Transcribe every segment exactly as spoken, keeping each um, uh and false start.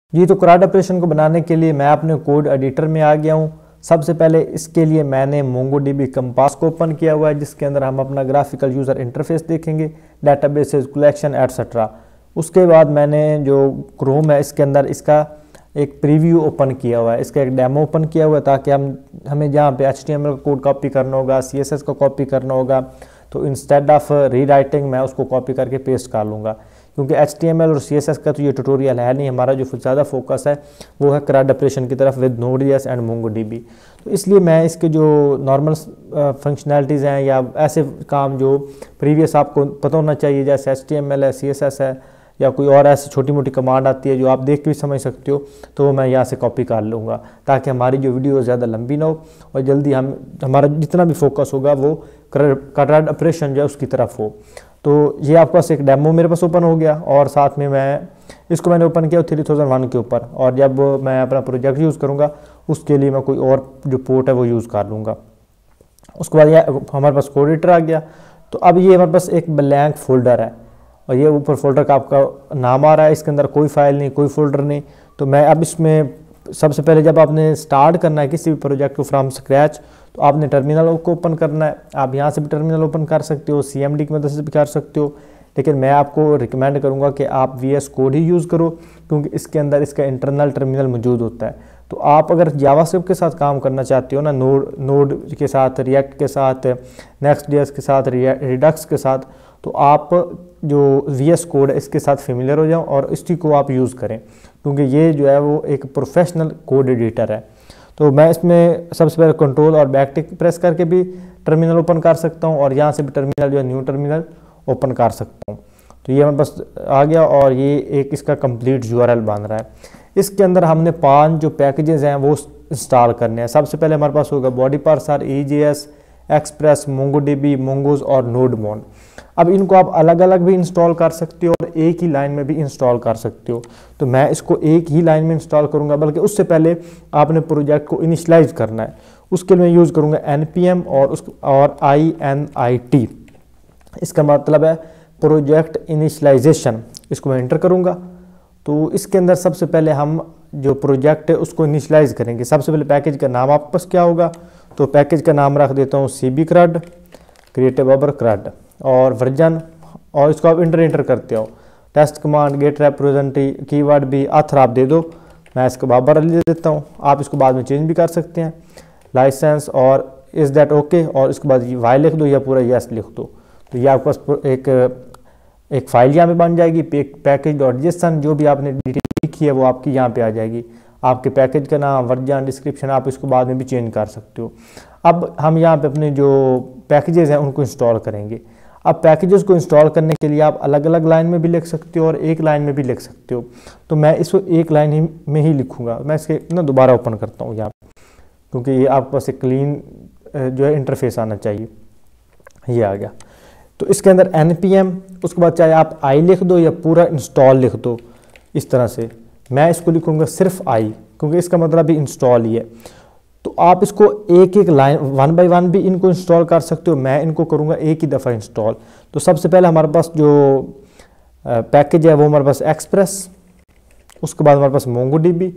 जी, तो क्राड ऑपरेशन को बनाने के लिए मैं अपने कोड एडिटर में आ गया हूँ। सबसे पहले इसके लिए मैंने मोंगोडीबी कंपास को ओपन किया हुआ है, जिसके अंदर हम अपना ग्राफिकल यूज़र इंटरफेस देखेंगे, डेटाबेसेस, कलेक्शन एटसेट्रा। उसके बाद मैंने जो क्रोम है इसके अंदर इसका एक प्रीव्यू ओपन किया हुआ है, इसका एक डेमो ओपन किया हुआ है, ताकि हम हमें जहाँ पे एच टी एम एल का कोड कॉपी करना होगा, सी एस एस का कॉपी करना होगा, तो इंस्टेड ऑफ रीराइटिंग मैं उसको कॉपी करके पेस्ट कर लूँगा। क्योंकि एच टी एम एल और सी एस एस का तो ये ट्यूटोरियल है नहीं, हमारा जो ज़्यादा फोकस है वो है क्राड ऑपरेशन की तरफ विद नोड.जेएस एंड मोंगोडीबी। तो इसलिए मैं इसके जो नॉर्मल फंक्शनैलिटीज़ हैं या ऐसे काम जो प्रीवियस आपको पता होना चाहिए, जैसे एच टी एम एल है, सी एस एस है, या कोई और ऐसी छोटी मोटी कमांड आती है जो आप देख के भी समझ सकते हो, तो वो मैं यहाँ से कॉपी कर लूँगा, ताकि हमारी जो वीडियो ज़्यादा लंबी ना हो और जल्दी हम हमारा जितना भी फोकस होगा वो क्राड ऑपरेशन जो है उसकी तरफ हो। तो ये आपके पास एक डेमो मेरे पास ओपन हो गया, और साथ में मैं इसको मैंने ओपन किया थ्री थाउजेंड वन के ऊपर, और जब मैं अपना प्रोजेक्ट यूज़ करूँगा उसके लिए मैं कोई और जो पोर्ट है वो यूज़ कर लूँगा। उसके बाद ये हमारे पास कोड एडिटर आ गया। तो अब ये हमारे पास एक ब्लैंक फोल्डर है, और ये ऊपर फोल्डर का आपका नाम आ रहा है, इसके अंदर कोई फाइल नहीं, कोई फोल्डर नहीं। तो मैं अब इसमें सबसे पहले जब आपने स्टार्ट करना है किसी भी प्रोजेक्ट को फ्रॉम स्क्रैच, तो आपने टर्मिनल को ओपन करना है। आप यहाँ से भी टर्मिनल ओपन कर सकते हो, सी एम डी की मदद से भी कर सकते हो, लेकिन मैं आपको रिकमेंड करूँगा कि आप वी एस कोड ही यूज़ करो, क्योंकि इसके अंदर इसका इंटरनल टर्मिनल मौजूद होता है। तो आप अगर जावास्क्रिप्ट के साथ काम करना चाहते हो ना, नोड नोड के साथ, रिएक्ट के साथ, नेक्स्ट.जेएस के साथ, रिडक्स के साथ, तो आप जो वी एस कोड है इसके साथ फेमिलियर हो जाओ और इसी को आप यूज़ करें, क्योंकि ये जो है वो एक प्रोफेशनल कोड एडिटर है। तो मैं इसमें सबसे पहले कंट्रोल और बैक टिक प्रेस करके भी टर्मिनल ओपन कर सकता हूँ, और यहाँ से भी टर्मिनल जो है न्यू टर्मिनल ओपन कर सकता हूँ। तो ये हमारे पास आ गया, और ये एक इसका कंप्लीट यू आर एल बन रहा है। इसके अंदर हमने पांच जो पैकेजेस हैं वो इंस्टॉल करने हैं। सबसे पहले हमारे पास होगा body parser, E J S, express, MongoDB, Mongoose और नोडमोन। अब इनको आप अलग अलग भी इंस्टॉल कर सकते हो और एक ही लाइन में भी इंस्टॉल कर सकते हो। तो मैं इसको एक ही लाइन में इंस्टॉल करूंगा, बल्कि उससे पहले आपने प्रोजेक्ट को इनिशियलाइज करना है। उसके लिए मैं यूज़ करूंगा एन पी एम और उस और आई एन आई टी। इसका मतलब है प्रोजेक्ट इनिशियलाइजेशन। इसको मैं एंटर करूंगा। तो इसके अंदर सबसे पहले हम जो प्रोजेक्ट है उसको इनिशियलाइज करेंगे। सबसे पहले पैकेज का नाम आपके पास क्या होगा, तो पैकेज का नाम रख देता हूँ सी बी क्रड, क्रिएटिव अबर क्रड, और वर्जन, और इसको आप इंटर इंटर करते हो। Test command, git repository, keyword भी आथर आप दे दो, मैं इसको बाबर ले देता हूँ। आप इसको बाद में चेंज भी कर सकते हैं। लाइसेंस और इज़ दैट ओके, और इसके बाद वाई लिख दो या पूरा यस लिख दो। तो ये आपके पास एक एक फाइल यहाँ पे बन जाएगी, पैकेज डॉट जेसन। जो भी आपने डिटेल लिखी है वो आपकी यहाँ पे आ जाएगी। आपके पैकेज का नाम, वर्जन, डिस्क्रिप्शन, आप इसको बाद में भी चेंज कर सकते हो। अब हम यहाँ पे अपने जो पैकेजेस हैं उनको इंस्टॉल करेंगे। अब पैकेजेस को इंस्टॉल करने के लिए आप अलग अलग लाइन में भी लिख सकते हो और एक लाइन में भी लिख सकते हो। तो मैं इसको एक लाइन ही में ही लिखूंगा। मैं इसके ना दोबारा ओपन करता हूँ यहाँ, क्योंकि ये आपके पास एक क्लीन जो है इंटरफेस आना चाहिए। ये आ गया। तो इसके अंदर एन पी एम, उसके बाद चाहे आप आई लिख दो या पूरा इंस्टॉल लिख दो, इस तरह से। मैं इसको लिखूंगा सिर्फ आई, क्योंकि इसका मतलब भी इंस्टॉल ही है। तो आप इसको एक एक लाइन वन बाय वन भी इनको इंस्टॉल कर सकते हो। मैं इनको करूंगा एक ही दफ़ा इंस्टॉल। तो सबसे पहले हमारे पास जो पैकेज है वो हमारे पास एक्सप्रेस, उसके बाद हमारे पास मोंगोडीबी।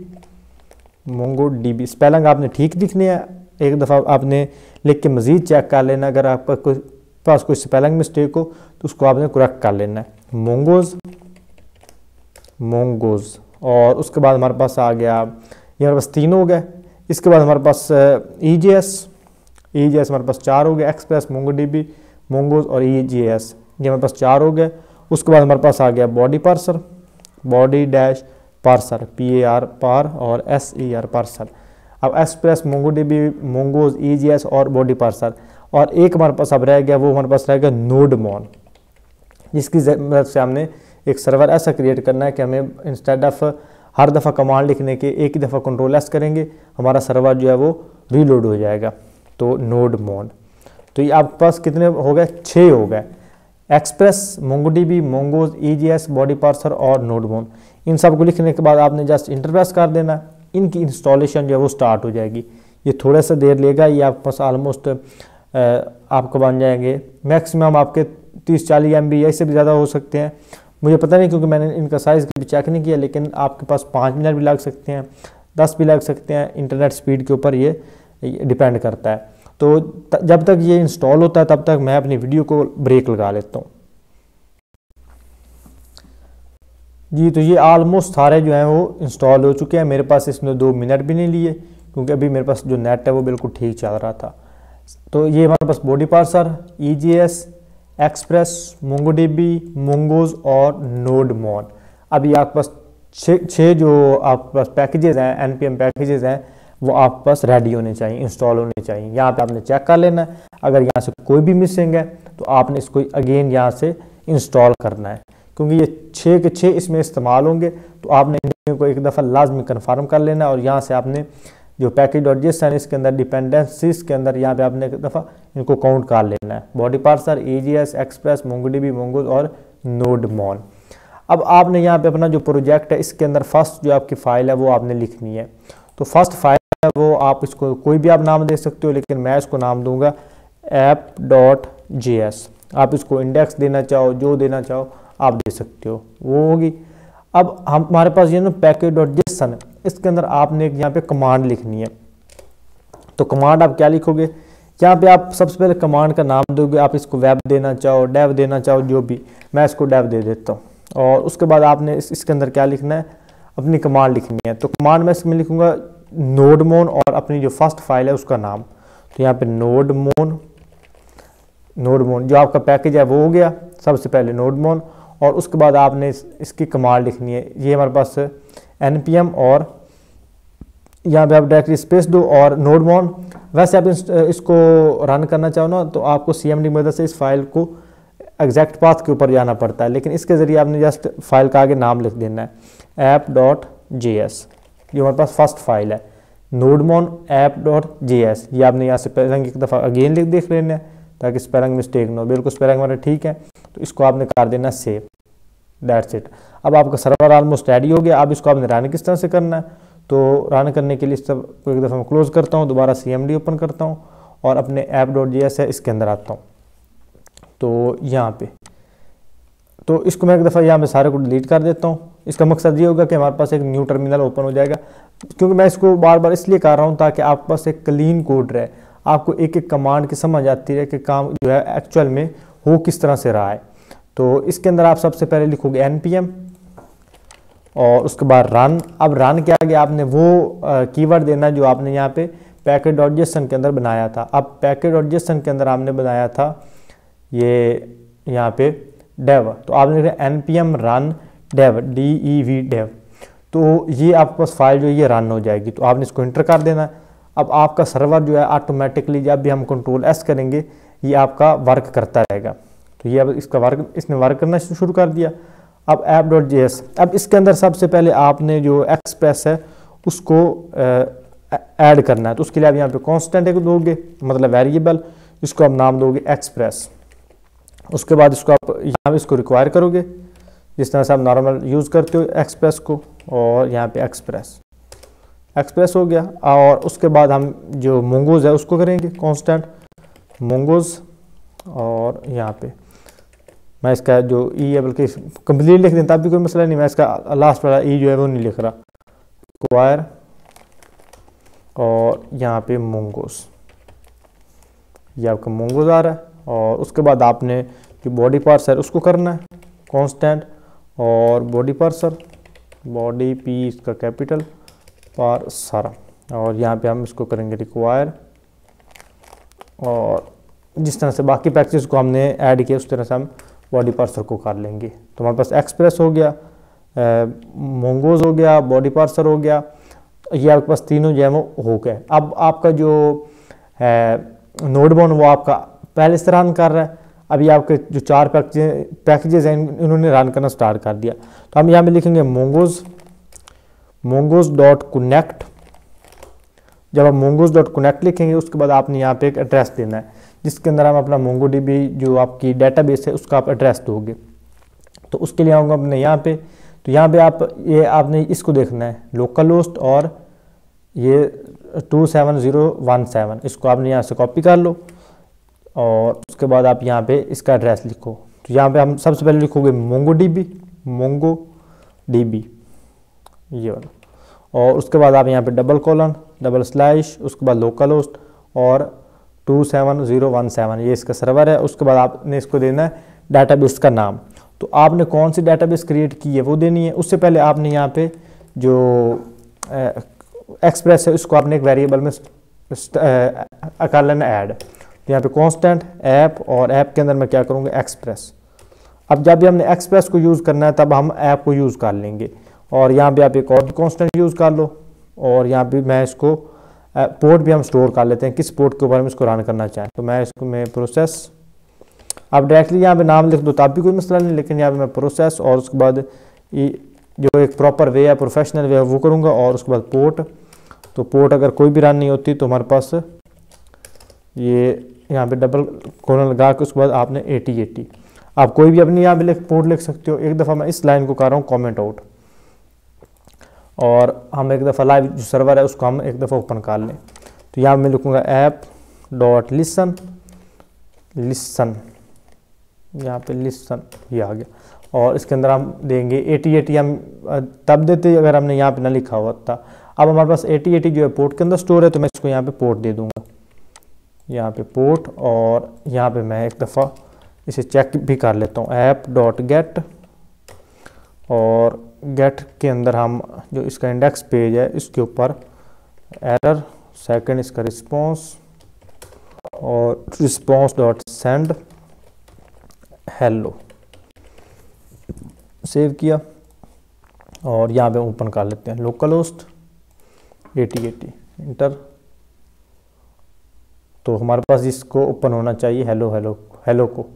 मोंगोडीबी स्पेलिंग आपने ठीक लिखनी है, एक दफ़ा आपने लिख के मज़ीद चेक कर लेना। अगर आपका कोई पास कोई स्पेलिंग मिस्टेक हो तो उसको आपने करेक्ट कर लेना है। मोंगोज, मोंगोज, और उसके बाद हमारे पास आ गया, ये हमारे पास तीन हो गए। इसके बाद हमारे पास ई जे एस, ई जे एस हमारे पास चार हो गए। एक्सप्रेस, मोंगोडीबी, मोंगोज और ई जे एस, ये हमारे पास चार हो गए। उसके बाद हमारे पास आ गया body parser, body dash parser, P A R par और एस ई आर पार्सर। अब express, MongoDB, Mongoose, E J S और बॉडी पार्सर, और एक हमारे पास अब रह गया, वो हमारे पास रह गया नोडमोन, जिसकी मदद से हमने एक सर्वर ऐसा क्रिएट करना है कि हमें इंस्टेड ऑफ हर दफ़ा कमांड लिखने के एक ही दफ़ा कंट्रोल एस करेंगे, हमारा सर्वर जो है वो रीलोड हो जाएगा। तो नोडमोन। तो ये आपके पास कितने हो गए, छः हो गए। Express, MongoDB, Mongoose, E J S, body parser और नोडमोन। इन सब को लिखने के बाद आपने जस्ट इंटर प्रेस कर देना, इनकी इंस्टॉलेशन जो है वो स्टार्ट हो जाएगी। ये थोड़ा सा देर लेगा, ये आपके पास ऑलमोस्ट आपको बन जाएंगे मैक्सिमम आपके तीस चालीस एम बी या इससे भी ज़्यादा हो सकते हैं, मुझे पता नहीं क्योंकि मैंने इनका साइज़ कभी चेक नहीं किया, लेकिन आपके पास पाँच मिनट भी लग सकते हैं, दस भी लग सकते हैं। इंटरनेट स्पीड के ऊपर ये डिपेंड करता है। तो जब तक ये इंस्टॉल होता है तब तक मैं अपनी वीडियो को ब्रेक लगा लेता हूँ जी। तो ये ऑलमोस्ट सारे जो हैं वो इंस्टॉल हो चुके हैं। मेरे पास इसमें दो मिनट भी नहीं लिए क्योंकि अभी मेरे पास जो नेट है वो बिल्कुल ठीक चल रहा था। तो ये हमारे पास body parser, E J S, express, MongoDB, Mongoose और नोडमोन। अभी आपके पास छः छः जो आपके पास पैकेजेस हैं, एन पी एम पैकेजेस हैं, वो आपके पास रेडी होने चाहिए, इंस्टॉल होने चाहिए। यहाँ पे आपने चेक कर लेना है। अगर यहाँ से कोई भी मिसिंग है तो आपने इसको अगेन यहाँ से इंस्टॉल करना है, क्योंकि ये छः के छः इसमें इस्तेमाल होंगे। तो आपने इनको एक दफ़ा लाजमी कन्फर्म कर लेना है और यहाँ से आपने जो पैकेज डॉट जेसन इसके अंदर डिपेंडेंसीज के अंदर यहाँ पे आपने एक दफ़ा इनको काउंट कर लेना है। Body parser, E J S, express, MongoDB, Mongoose और नोडमोन। अब आपने यहाँ पे अपना जो प्रोजेक्ट है इसके अंदर फर्स्ट जो आपकी फ़ाइल है वो आपने लिखनी है। तो फर्स्ट फाइल है वो आप इसको कोई भी आप नाम दे सकते हो, लेकिन मैं इसको नाम दूंगा ऐप डॉट जे एस। आप इसको इंडेक्स देना चाहो, जो देना चाहो आप दे सकते हो, वो होगी। अब हम हमारे पास ये ना पैकेज डॉट जेसन है, इसके अंदर आपने एक यहाँ पे कमांड लिखनी है। तो कमांड आप क्या लिखोगे, यहाँ पे आप सबसे पहले कमांड का नाम दोगे। आप इसको वेब देना चाहो, डेव देना चाहो, जो भी, मैं इसको डेव दे देता हूँ। और उसके बाद आपने इस, इसके अंदर क्या लिखना है, अपनी कमांड लिखनी है। तो कमांड मैं इसमें लिखूंगा नोडमोन और अपनी जो फर्स्ट फाइल है उसका नाम। तो यहाँ पे नोडमोन, नोडमोन जो आपका पैकेज है वो हो गया सबसे पहले नोडमोन। और उसके बाद आपने इस, इसकी कमांड लिखनी है। ये हमारे पास एन पी एम और यहाँ पे आप डायरेक्टली स्पेस दो और नोडमोन। वैसे आप इस, इसको रन करना चाहो ना तो आपको सी एम डी की मदद से इस फाइल को एग्जैक्ट पाथ के ऊपर जाना पड़ता है, लेकिन इसके ज़रिए आपने जस्ट फाइल का आगे नाम लिख देना है, ऐप डॉट जे एस। ये हमारे पास फर्स्ट फाइल है, nodemon app dot J S. ये आपने यहाँ से स्पेलिंग एक दफ़ा अगेन लिख देख लेना है ताकि स्पेलिंग मिस्टेक ना हो। बिल्कुल स्पेलिंग हमारा ठीक है, तो इसको आपने कर देना सेव, दैट्स इट। अब आपका सर्वर ऑलमोस्ट रेडी हो गया। अब इसको आपने रन किस तरह से करना है, तो रन करने के लिए सब को एक दफ़ा मैं क्लोज करता हूँ, दोबारा सी एम डी ओपन करता हूँ और अपने ऐप डॉट जे एस है इसके अंदर आता हूँ। तो यहाँ पे तो इसको मैं एक दफ़ा यहाँ पे सारे को डिलीट कर देता हूँ। इसका मकसद ये होगा कि हमारे पास एक न्यू टर्मिनल ओपन हो जाएगा, क्योंकि मैं इसको बार बार इसलिए कर रहा हूँ ताकि आपके पास एक क्लीन कोड रहे, आपको एक एक कमांड की समझ आती रहे कि काम जो है एक्चुअल में हो किस तरह से रहा है। तो इसके अंदर आप सबसे पहले लिखोगे एन पी एम और उसके बाद रन। अब रन के आगे आपने वो कीवर्ड देना जो आपने यहाँ पे पैकेज डॉट जेसन के अंदर बनाया था। अब पैकेज डॉट जेसन के अंदर आपने बनाया था ये यहाँ पे डेव, तो आपने लिखा N P M run dev, D E V dev. तो ये आपके पास फाइल जो ये रन हो जाएगी। तो आपने इसको इंटर कर देना। अब आपका सर्वर जो है ऑटोमेटिकली जब भी हम कंट्रोल एस करेंगे ये आपका वर्क करता रहेगा। तो ये अब इसका वर्क इसने वर्क करना शुरू कर दिया। अब ऐप डॉट जे एस, अब इसके अंदर सबसे पहले आपने जो एक्सप्रेस है उसको ऐड करना है। तो उसके लिए आप यहाँ पे कांस्टेंट एक दोगे, मतलब वेरिएबल, इसको आप नाम दोगे एक्सप्रेस। उसके बाद इसको आप यहाँ इसको रिक्वायर करोगे जिस तरह से आप नॉर्मल यूज़ करते हो एक्सप्रेस को, और यहाँ पे एक्सप्रेस एक्सप्रेस हो गया। और उसके बाद हम जो मोंगोज है उसको करेंगे कांस्टेंट मोंगोज, और यहाँ पे मैं इसका जो ई है बल्कि कंप्लीट लिख दें तब भी कोई मसला नहीं, मैं इसका लास्ट वाला ई जो है वो नहीं लिख रहा, रिक्वायर और यहाँ पे मोंगोज, ये आपका मोंगोज आ रहा है। और उसके बाद आपने जो बॉडी पार्सर उसको करना है कांस्टेंट और बॉडी पार्सर, बॉडी पी इसका कैपिटल पार्सर, और यहाँ पे हम इसको करेंगे रिक्वायर। और जिस तरह से बाकी पैकेजेस को हमने ऐड किया उस तरह से हम बॉडी पार्सर को कर लेंगे। तो हमारे पास एक्सप्रेस हो गया, मोंगोज हो गया, बॉडी पार्सर हो गया, ये आपके पास तीनों जो है वो हो गए। अब आपका जो है नोडमोन वो आपका पहले से रन कर रहा है। अभी आपके जो चार पैकेज पैकेजेस हैं इन्होंने रन करना स्टार्ट कर दिया। तो हम यहाँ पे लिखेंगे मोंगोज मोंगोज डॉट कनेक्ट। जब आप मोंगोज डॉट कनेक्ट लिखेंगे उसके बाद आपने यहाँ पे एक एड्रेस देना है जिसके अंदर हम अपना मोंगोडीबी जो आपकी डेटाबेस है उसका आप एड्रेस दोगे। तो उसके लिए आऊँगा अपने यहाँ पे, तो यहाँ पे आप ये आपने इसको देखना है लोकल होस्ट और ये two seven zero one seven, इसको आपने यहाँ से कॉपी कर लो और उसके बाद आप यहाँ पे इसका एड्रेस लिखो। तो यहाँ पे हम सबसे पहले लिखोगे मोंगोडीबी मोंगो डीबी ये वाला, और उसके बाद आप यहाँ पे डबल कॉलन डबल स्लैश, उसके बाद लोकल होस्ट और two seven zero one seven ये इसका सर्वर है। उसके बाद आपने इसको देना है डाटाबेस का नाम। तो आपने कौन सी डाटाबेस क्रिएट की है वो देनी है। उससे पहले आपने यहाँ पे जो एक्सप्रेस है उसको आपने एक वेरिएबल में कर लेना ऐड। तो यहाँ पे कांस्टेंट ऐप, और ऐप के अंदर मैं क्या करूँगा एक्सप्रेस। अब जब भी हमने एक्सप्रेस को यूज़ करना है तब हम ऐप को यूज़ कर लेंगे। और यहाँ पे आप एक और कांस्टेंट यूज़ कर लो, और यहाँ पे मैं इसको पोर्ट भी हम स्टोर कर लेते हैं, किस पोर्ट के ऊपर हम इसको रन करना चाहें। तो मैं इसको मैं प्रोसेस, आप डायरेक्टली यहाँ पे नाम लिख दो तब भी कोई मसला नहीं, लेकिन यहाँ पे मैं प्रोसेस और उसके बाद ये जो एक प्रॉपर वे है प्रोफेशनल वे है वो करूँगा, और उसके बाद पोर्ट। तो पोर्ट अगर कोई भी रन नहीं होती तो हमारे पास ये यहाँ पे डबल कोलन लगा के उसके बाद आपने एटी एटी, आप कोई भी अपनी यहाँ पे लिख पोर्ट लिख सकते हो। एक दफ़ा मैं इस लाइन को कर रहा हूँ कॉमेंट आउट, और हम एक दफ़ा लाइव जो सर्वर है उसको हम एक दफ़ा ओपन कर लें। तो यहाँ मैं लिखूँगा ऐप डॉट लिसन लिसन यहाँ पे लिसन ये आ गया, और इसके अंदर हम देंगे एटी एटी। हम तब देते अगर हमने यहाँ पे ना लिखा हुआ था। अब हमारे पास एटी एटी जो है पोर्ट के अंदर स्टोर है, तो मैं इसको यहाँ पे पोर्ट दे दूँगा, यहाँ पे पोर्ट, और यहाँ पे मैं एक दफ़ा इसे चेक भी कर लेता हूँ ऐप डॉट गेट, और गेट के अंदर हम जो इसका इंडेक्स पेज है इसके ऊपर एरर, सेकंड इसका रिस्पॉन्स, और response dot send hello, save किया, और यहाँ पे ओपन कर लेते हैं local host eighty eighty enter. तो हमारे पास इसको ओपन होना चाहिए हेलो हेलो हेलो को।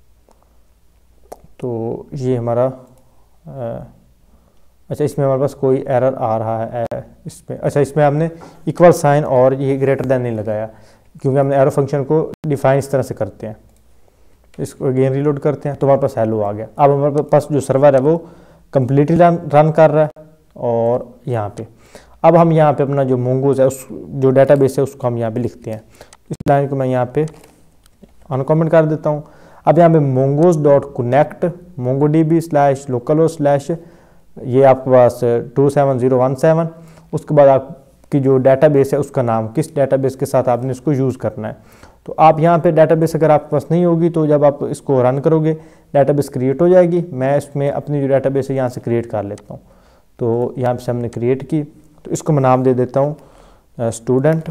तो ये हमारा आ, अच्छा इसमें हमारे पास कोई एरर आ रहा है इसमें। अच्छा इसमें हमने इक्वल साइन और ये ग्रेटर देन नहीं लगाया, क्योंकि हमने एरो फंक्शन को डिफाइन इस तरह से करते हैं। इसको अगेन रीलोड करते हैं तो हमारे पास हेलो आ गया। अब हमारे पास जो सर्वर है वो कम्प्लीटली रन रन कर रहा है। और यहाँ पे अब हम यहाँ पे अपना जो मोंगोज है उस जो डेटाबेस है उसको हम यहाँ पे लिखते हैं। इस लाइन को मैं यहाँ पे अनकमेंट कर देता हूँ। अब यहाँ पे Mongoose dot connect Mongo D B slash local slash ये आपके पास two seven zero one seven, उसके बाद आपकी जो डेटाबेस है उसका नाम, किस डेटाबेस के साथ आपने इसको यूज़ करना है। तो आप यहाँ पे डेटाबेस अगर आपके पास नहीं होगी तो जब आप इसको रन करोगे डेटाबेस क्रिएट हो जाएगी। मैं इसमें अपनी जो डेटाबेस है यहाँ से क्रिएट कर लेता हूँ। तो यहाँ से हमने क्रिएट की, तो इसको मैं नाम दे देता हूँ स्टूडेंट।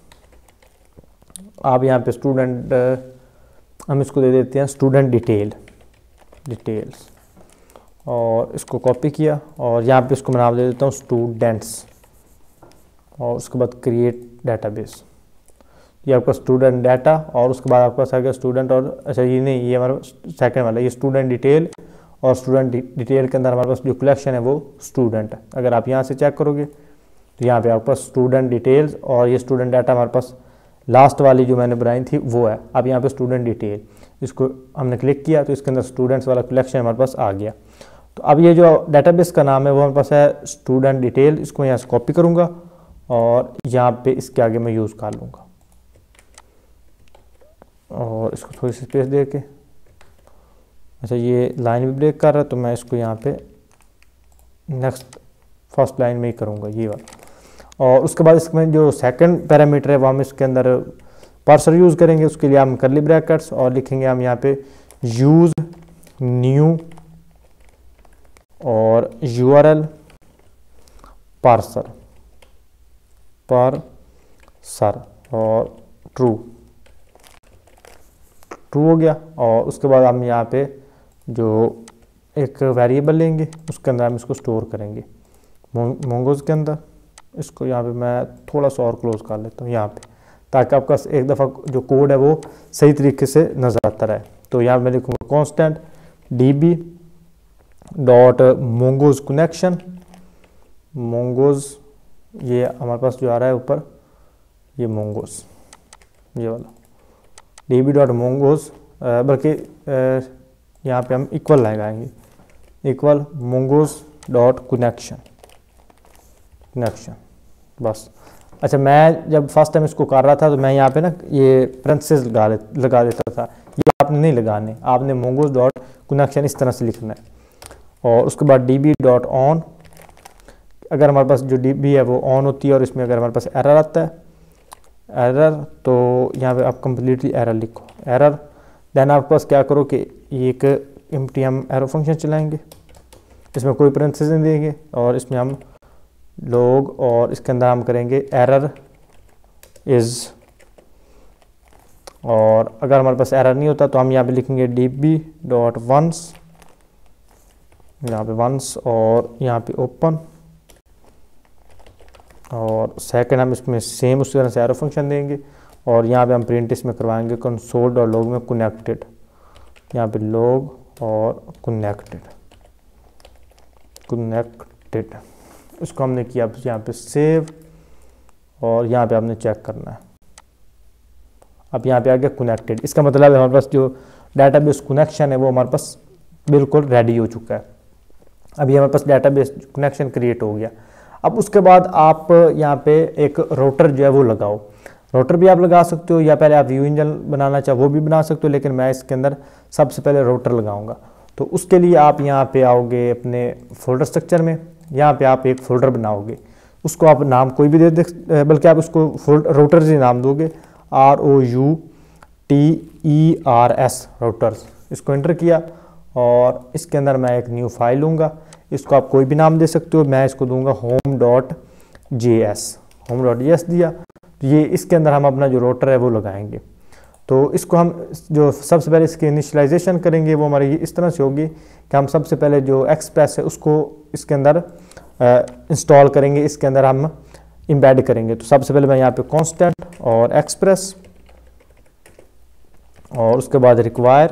आप यहाँ पे स्टूडेंट हम इसको दे देते हैं स्टूडेंट डिटेल डिटेल्स, और इसको कॉपी किया और यहाँ पे इसको मैं नाम दे देता हूँ स्टूडेंट्स, और उसके बाद क्रिएट डेटाबेस। ये आपका स्टूडेंट डाटा, और उसके बाद आपके पास आ गया स्टूडेंट, और अच्छा ये नहीं ये हमारा सेकंड वाला ये स्टूडेंट डिटेल, और स्टूडेंट डिटेल के अंदर हमारे पास जो कलेक्शन है वो स्टूडेंट है। अगर आप यहाँ से चेक करोगे तो यहाँ पे आपके पास स्टूडेंट डिटेल्स और ये स्टूडेंट डाटा हमारे पास लास्ट वाली जो मैंने बनाई थी वो है। अब यहाँ पे स्टूडेंट डिटेल इसको हमने क्लिक किया तो इसके अंदर स्टूडेंट्स वाला कलेक्शन हमारे पास आ गया। तो अब ये जो डेटाबेस का नाम है वो हमारे पास है स्टूडेंट डिटेल। इसको यहाँ से कॉपी करूँगा और यहाँ पे इसके आगे मैं यूज़ कर लूँगा, और इसको थोड़ी सी स्पेस दे के, अच्छा ये लाइन भी ब्रेक कर रहा है तो मैं इसको यहाँ पे नेक्स्ट फर्स्ट लाइन में ही करूँगा ये वाला। और उसके बाद इसमें जो सेकंड पैरामीटर है वो हम इसके अंदर पार्सर यूज़ करेंगे। उसके लिए हम करली ब्रैकेट्स और लिखेंगे हम यहाँ पे यूज़ न्यू और यूआरएल पार्सर पार्सर और ट्रू ट्रू हो गया। और उसके बाद हम यहाँ पे जो एक वेरिएबल लेंगे उसके अंदर हम इसको स्टोर करेंगे मोंगोज के अंदर। इसको यहाँ पे मैं थोड़ा सा और क्लोज कर लेता हूँ यहाँ पे, ताकि आपका एक दफ़ा जो कोड है वो सही तरीके से नज़र आता रहे। तो यहाँ मैं लिखूँगा constant D B dot Mongoose connection Mongoose, ये हमारे पास जो आ रहा है ऊपर ये मोंगोज ये वाला डी बी डॉट मोंगोज, बल्कि यहाँ पे हम इक्वल लगाएंगे equal Mongoose dot connection connection बस। अच्छा मैं जब फर्स्ट टाइम इसको कर रहा था तो मैं यहाँ पे ना ये पेरेंथेसिस लगा लगा देता था, ये आपने नहीं लगाने, आपने मोंगोज डॉट कनेक्शन इस तरह से लिखना है। और उसके बाद डी बी डॉट ऑन, अगर हमारे पास जो डी बी है वो ऑन होती है और इसमें अगर हमारे पास एरर आता है एरर, तो यहाँ पे आप कम्प्लीटली एरर लिखो एरर। देन आपके पास क्या करो कि एक एम्प्टी हम एरो फंक्शन चलाएंगे, इसमें कोई पैरेंथेसिस नहीं देंगे और इसमें हम लॉग और इसके अंदर हम करेंगे एरर इज़, और अगर हमारे पास एरर नहीं होता तो हम यहाँ पे लिखेंगे डी बी डॉट वंस, यहाँ पे वंस और यहाँ पे ओपन, और सेकंड हम इसमें सेम उसी तरह से एरो फंक्शन देंगे और यहाँ पे हम प्रिंट इसमें करवाएंगे कंसोल डॉट लॉग में कनेक्टेड, यहाँ पे लॉग और कनेक्टेड कनेक्टेड इसको हमने किया यहाँ पे सेव, और यहाँ पे आपने चेक करना है। अब यहाँ पे आ गया कनेक्टेड, इसका मतलब है हमारे पास जो डाटाबेस कनेक्शन है वो हमारे पास बिल्कुल रेडी हो चुका है। अभी हमारे पास डाटाबेस कनेक्शन क्रिएट हो गया। अब उसके बाद आप यहाँ पे एक राउटर जो है वो लगाओ, राउटर भी आप लगा सकते हो या पहले आप व्यू इंजन बनाना चाहो वो भी बना सकते हो, लेकिन मैं इसके अंदर सबसे पहले राउटर लगाऊंगा। तो उसके लिए आप यहाँ पे आओगे अपने फोल्डर स्ट्रक्चर में, यहाँ पे आप एक फोल्डर बनाओगे, उसको आप नाम कोई भी दे दे, बल्कि आप उसको फोल्डर राउटर से नाम दोगे, R O U T E R S routers, इसको एंटर किया और इसके अंदर मैं एक न्यू फाइल लूँगा, इसको आप कोई भी नाम दे सकते हो, मैं इसको दूंगा home dot J S, home dot J S दिया। तो ये इसके अंदर हम अपना जो राउटर है वो लगाएंगे। तो इसको हम जो सबसे पहले इसकी इनिशियलाइजेशन करेंगे वो हमारी इस तरह से होगी कि हम सबसे पहले जो एक्सप्रेस है उसको इसके अंदर इंस्टॉल करेंगे, इसके अंदर हम एम्बेड करेंगे। तो सबसे पहले मैं यहाँ पे कांस्टेंट और एक्सप्रेस और उसके बाद रिक्वायर,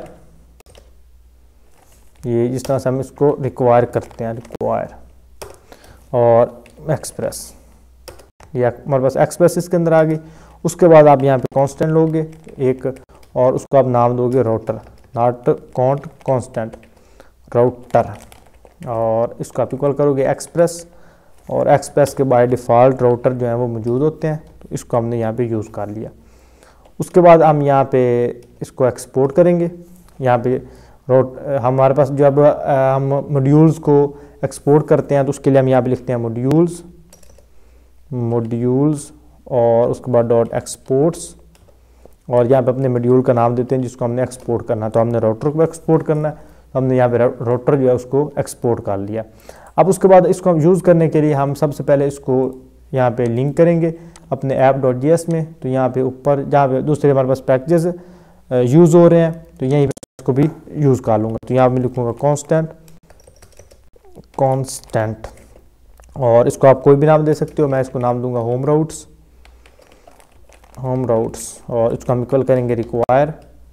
ये जिस तरह से हम इसको रिक्वायर करते हैं, रिक्वायर और एक्सप्रेस, ये हमारे पास एक्सप्रेस इसके अंदर आ गई। उसके बाद आप यहाँ पे कांस्टेंट लोगे एक और उसको आप नाम दोगे router, not const constant router, और इसको आप इक्वल करोगे एक्सप्रेस, और एक्सप्रेस के बाय डिफ़ॉल्ट राउटर जो है वो मौजूद होते हैं, तो इसको हमने यहाँ पे यूज़ कर लिया। उसके बाद हम यहाँ पे इसको एक्सपोर्ट करेंगे। यहाँ पे रोट हमारे पास जब हम मॉड्यूल्स को एक्सपोर्ट करते हैं तो उसके लिए हम यहाँ पे लिखते हैं मॉड्यूल्स मॉड्यूल्स और उसके बाद डॉट एक्सपोर्ट्स, और यहाँ पे अपने मॉड्यूल का नाम देते हैं जिसको हमने एक्सपोर्ट करना है। तो हमने राउटर को एक्सपोर्ट करना है, तो हमने यहाँ पे राउटर जो है उसको एक्सपोर्ट कर लिया। अब उसके बाद इसको हम यूज़ करने के लिए हम सबसे पहले इसको यहाँ पे लिंक करेंगे अपने ऐप डॉट जी एस में। तो यहाँ पे ऊपर जहाँ पे दूसरे हमारे पास पैकेजेस यूज़ हो रहे हैं तो यहीं पे इसको भी यूज़ कर लूँगा। तो यहाँ पे लिखूँगा कांस्टेंट कांस्टेंट और इसको आप कोई भी नाम दे सकते हो, मैं इसको नाम दूंगा होम राउट्स होम राउट्स और इसको हम इक्वल करेंगे रिक्वायर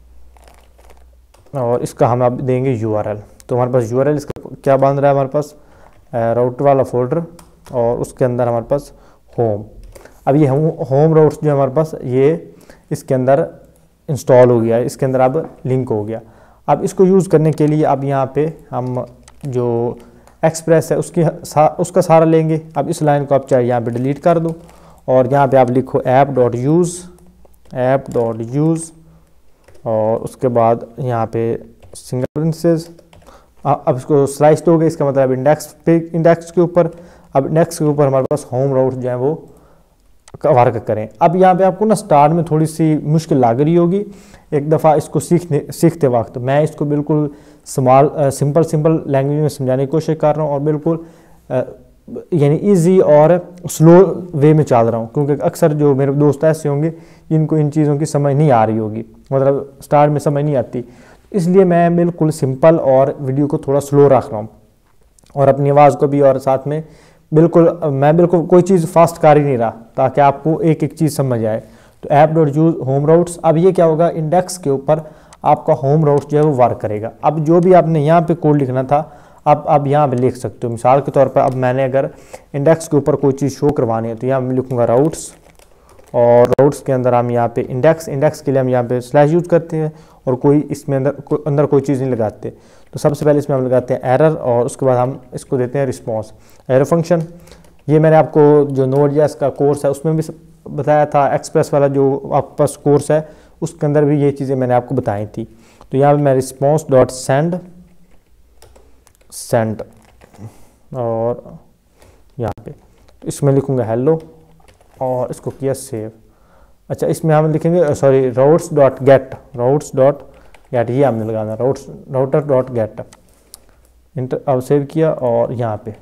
और इसका हम अब देंगे यू आर एल। तो हमारे पास यू आर एल इसका क्या बन रहा है, हमारे पास राउटर वाला फोल्डर और उसके अंदर हमारे पास होम। अब ये होम राउट्स जो हमारे पास ये इसके अंदर इंस्टॉल हो गया है, इसके अंदर अब लिंक हो गया। अब इसको यूज़ करने के लिए अब यहाँ पे हम जो एक्सप्रेस है उसकी सा, उसका सहारा लेंगे। अब इस लाइन को आप चाहे यहाँ पे डिलीट कर दो और यहाँ पे आप लिखो app dot use app dot use और उसके बाद यहाँ पे सिंगल प्रिंसेस। अब इसको स्लाइस दोगे, इसका मतलब इंडेक्स पे इंडेक्स के ऊपर। अब इंडेक्स के ऊपर हमारे पास होम राउट जो है वो वर्क करें। अब यहाँ पे आपको ना स्टार्ट में थोड़ी सी मुश्किल लग रही होगी एक दफ़ा इसको सीखने सीखते वक्त। मैं इसको बिल्कुल स्मॉल सिंपल सिंपल लैंग्वेज में समझाने की कोशिश कर रहा हूँ और बिल्कुल यानी इजी और स्लो वे में चल रहा हूँ, क्योंकि अक्सर जो मेरे दोस्त ऐसे होंगे जिनको इन चीज़ों की समझ नहीं आ रही होगी, मतलब स्टार्ट में समझ नहीं आती, इसलिए मैं बिल्कुल सिंपल और वीडियो को थोड़ा स्लो रख रहा हूँ और अपनी आवाज़ को भी और साथ में बिल्कुल मैं बिल्कुल कोई चीज़ फास्ट कर ही नहीं रहा ताकि आपको एक एक चीज़ समझ आए। तो app dot use home routes, अब ये क्या होगा, इंडेक्स के ऊपर आपका होम राउट्स जो है वो वर्क करेगा। अब जो भी आपने यहाँ पे कोड लिखना था अब आप यहाँ पे लिख सकते हो। मिसाल के तौर पर अब मैंने अगर इंडेक्स के ऊपर कोई चीज़ शो करवानी है तो यहाँ मैं लिखूँगा राउट्स और राउट्स के अंदर हम यहाँ पे इंडेक्स इंडेक्स के लिए हम यहाँ पे स्लैश यूज़ करते हैं और कोई इसमें अंदर को, अंदर कोई चीज़ नहीं लगाते। तो सबसे पहले इसमें हम लगाते हैं एरर और उसके बाद हम इसको देते हैं रिस्पॉन्स एरर फंक्शन। ये मैंने आपको जो नोड जेएस का कोर्स है उसमें भी बताया था, एक्सप्रेस वाला जो आपके पास कोर्स है उसके अंदर भी ये चीज़ें मैंने आपको बताई थी। तो यहाँ पर मैं रिस्पॉन्स डॉट सेंड सेंड और यहाँ पे तो इसमें लिखूँगा हेलो और इसको किया सेव। अच्छा इसमें हम लिखेंगे sorry routes dot get routes dot get ये हमने लगाना routes router dot get enter. अब सेव किया और यहाँ पे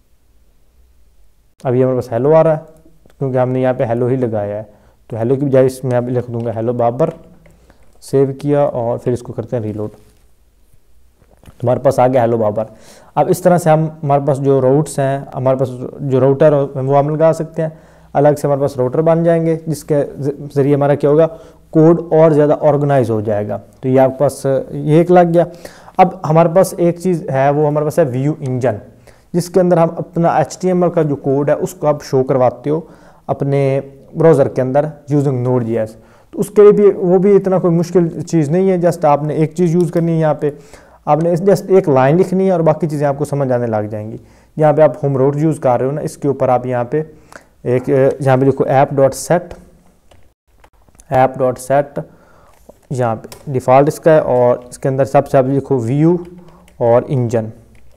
अब ये हमारे पास हेलो आ रहा है क्योंकि हमने यहाँ पे हेलो ही लगाया है, तो हेलो की बजाय इसमें अब लिख दूंगा हेलो बाबर। सेव किया और फिर इसको करते हैं रीलोड, हमारे पास आ गया हेलो बाबर। अब इस तरह से हम हमारे पास जो राउट्स हैं हमारे पास जो राउटर वो हम लगा सकते हैं, अलग से हमारे पास राउटर बन जाएंगे जिसके ज़रिए हमारा क्या होगा कोड और ज़्यादा ऑर्गेनाइज हो जाएगा। तो ये आपके पास ये एक लग गया। अब हमारे पास एक चीज़ है वो हमारे पास है व्यू इंजन, जिसके अंदर हम अपना एच टी एम एल का जो कोड है उसको आप शो करवाते हो अपने ब्राउज़र के अंदर यूजिंग नोड जी एस। तो उसके लिए भी वो भी इतना कोई मुश्किल चीज़ नहीं है, जस्ट आपने एक चीज़ यूज़ करनी है, यहाँ पे आपने जस्ट एक लाइन लिखनी है और बाकी चीज़ें आपको समझ आने लग जाएंगी। यहाँ पे आप होम राउट यूज़ कर रहे हो ना, इसके ऊपर आप यहाँ पे एक यहाँ पे लिखो app dot set app dot set यहाँ पे डिफ़ॉल्ट इसका है और इसके अंदर सबसे आप लिखो व्यू और इंजन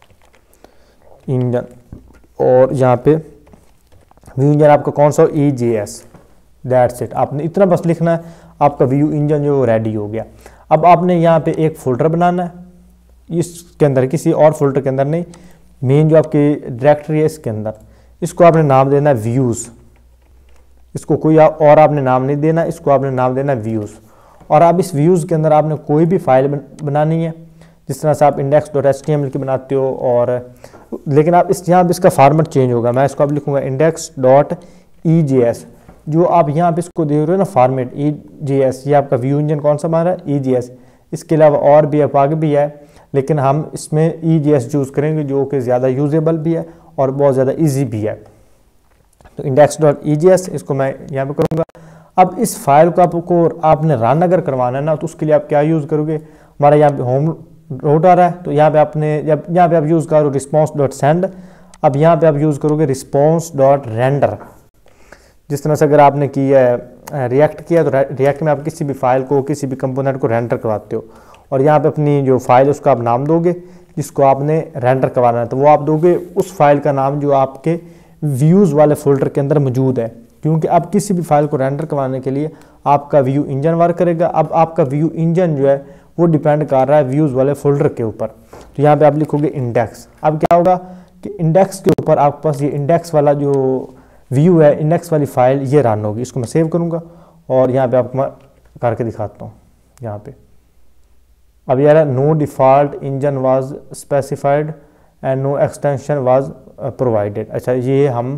इंजन और यहाँ पे व्यू इंजन आपका कौन सा E J S that's it. आपने इतना बस लिखना है, आपका व्यू इंजन जो रेडी हो गया। अब आपने यहाँ पे एक फोल्डर बनाना है, इसके अंदर किसी और फोल्डर के अंदर नहीं, मेन जो आपकी डायरेक्टरी है इसके अंदर। इसको आपने नाम देना है व्यूज़, इसको कोई और आपने नाम नहीं देना, इसको आपने नाम देना है व्यूज़। और आप इस व्यूज़ के अंदर आपने कोई भी फाइल बनानी है, जिस तरह से आप index dot H T M L की बनाते हो, और लेकिन आप इस यहाँ पे इसका फॉर्मेट चेंज होगा। मैं इसको आप लिखूँगा index dot E J S, जो आप यहाँ पे इसको देख रहे हो ना फॉर्मेट ई जे एस, ये आपका व्यू इंजन कौन सा बना रहा है ई जे एस। इसके अलावा और भी आप आगे भी है, लेकिन हम इसमें ई जे एस चूज़ करेंगे जो कि ज़्यादा यूजेबल भी है और बहुत ज़्यादा ईजी भी है। तो index dot E J S इसको मैं यहाँ पे करूँगा। अब इस फाइल को आपको आपने रन अगर करवाना है ना, तो उसके लिए आप क्या यूज़ करोगे, हमारा यहाँ पे होम राउट आ रहा है, तो यहाँ पे आपने जब यहाँ पे आप यूज़ करो रिस्पॉन्स डॉट सेंड, अब यहाँ पे आप यूज़ करोगे रिस्पॉन्स डॉट रेंडर। जिस तरह से अगर आपने किया है रिएक्ट किया, तो रिएक्ट में आप किसी भी फाइल को किसी भी कंपोनेंट को रेंडर करवाते हो, और यहाँ पे अपनी जो फाइल उसका आप नाम दोगे जिसको आपने रेंडर करवाना है, तो वो आप दोगे उस फाइल का नाम जो आपके व्यूज़ वाले फोल्डर के अंदर मौजूद है, क्योंकि आप किसी भी फाइल को रेंडर करवाने के लिए आपका व्यू इंजन वर्क करेगा। अब आपका व्यू इंजन जो है वो डिपेंड कर रहा है व्यूज़ वाले फोल्डर के ऊपर। तो यहाँ पे आप लिखोगे इंडेक्स। अब क्या होगा कि इंडेक्स के ऊपर आपके पास ये इंडेक्स वाला जो व्यू है, इंडेक्स वाली फाइल ये रन होगी। इसको मैं सेव करूँगा और यहाँ पे आपको मैं करके दिखाता हूँ। यहाँ पे अब यार है no default engine was specified and no extension was provided. अच्छा ये हम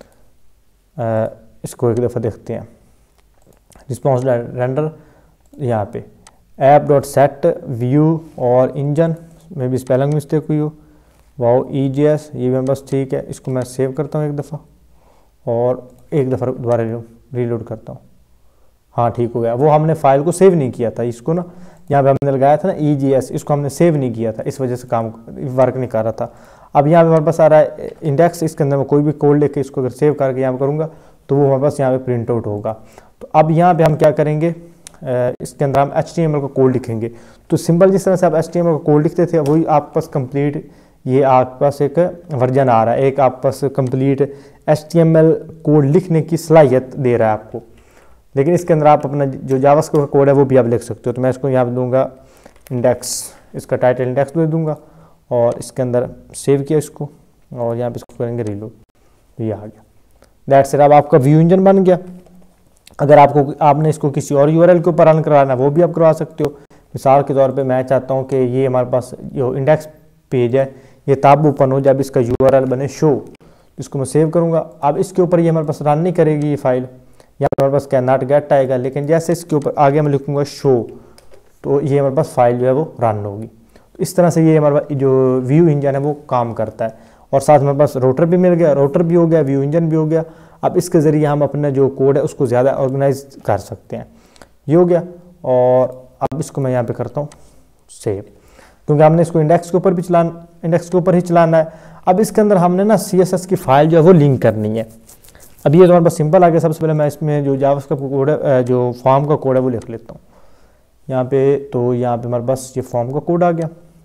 आ, इसको एक दफ़ा देखते हैं। रिस्पॉन्स रेंडर यहाँ पे ऐप डॉट सेट व्यू और इंजन में भी स्पेलिंग मिस्टेक हुई हो, वाओ ई जे एस ये भी बस ठीक है। इसको मैं सेव करता हूँ एक दफ़ा और एक दफ़ा दोबारा रीलोड करता हूँ। हाँ ठीक हो गया। वो हमने फाइल को सेव नहीं किया था, इसको ना यहाँ पे हमने लगाया था ना ई जी एस, इसको हमने सेव नहीं किया था, इस वजह से काम वर्क नहीं कर रहा था। अब यहाँ पे हमारे पास आ रहा है इंडेक्स, इसके अंदर मैं कोई भी कोड लेके इसको अगर सेव करके यहाँ पे करूँगा तो वो हमारे पास यहाँ पे प्रिंट आउट होगा। तो अब यहाँ पे हम क्या करेंगे, इसके अंदर हम एच टी एम एल का कोड लिखेंगे। तो सिंपल जिस तरह से आप एच टी एम एल का कोड लिखते थे वही आपके पास कंप्लीट ये आपके पास एक वर्जन आ रहा है, एक आपके पास complete H T M L code लिखने की सलाहियत दे रहा है आपको। लेकिन इसके अंदर आप अपना जो जावास्क्रिप्ट का कोड है वो भी आप लिख सकते हो। तो मैं इसको यहाँ पे दूंगा इंडेक्स, इसका टाइटल इंडेक्स दे दूंगा और इसके अंदर सेव किया इसको और यहाँ पे इसको करेंगे रीलोड, तो ये आ गया। That's it. अब आपका व्यू इंजन बन गया। अगर आपको आपने इसको किसी और यूआरएल के ऊपर रन करवाना है वो भी आप करवा सकते हो। मिसाल के तौर पे मैं चाहता हूँ कि ये हमारे पास जो इंडेक्स पेज है ये तब ओपन हो जब इसका यूआरएल बने शो। इसको मैं सेव करूँगा। अब इसके ऊपर ये हमारे पास रन नहीं करेगी ये फाइल, यहाँ हमारे पास कैन नॉट गेट आएगा, लेकिन जैसे इसके ऊपर आगे मैं लिखूँगा शो तो ये हमारे पास फाइल जो है वो रन होगी। तो इस तरह से ये हमारे पास जो व्यू इंजन है वो काम करता है। और साथ हमारे पास राउटर भी मिल गया, राउटर भी हो गया, व्यू इंजन भी हो गया। अब इसके ज़रिए हम अपना जो कोड है उसको ज़्यादा ऑर्गेनाइज कर सकते हैं। ये हो गया। और अब इसको मैं यहाँ पे करता हूँ सेव, क्योंकि हमने इसको इंडेक्स के ऊपर भी चलाना इंडेक्स के ऊपर ही चलाना है। अब इसके अंदर हमने ना सी एस एस की फाइल जो है वो लिंक करनी है। अब ये तो हमारे पास सिंपल आ गया। सबसे पहले मैं इसमें जो जावास्क्रिप्ट का कोड है, जो फॉर्म का कोड है वो लिख लेता हूँ यहाँ पे। तो यहाँ पे हमारे पास ये फॉर्म का कोड आ गया।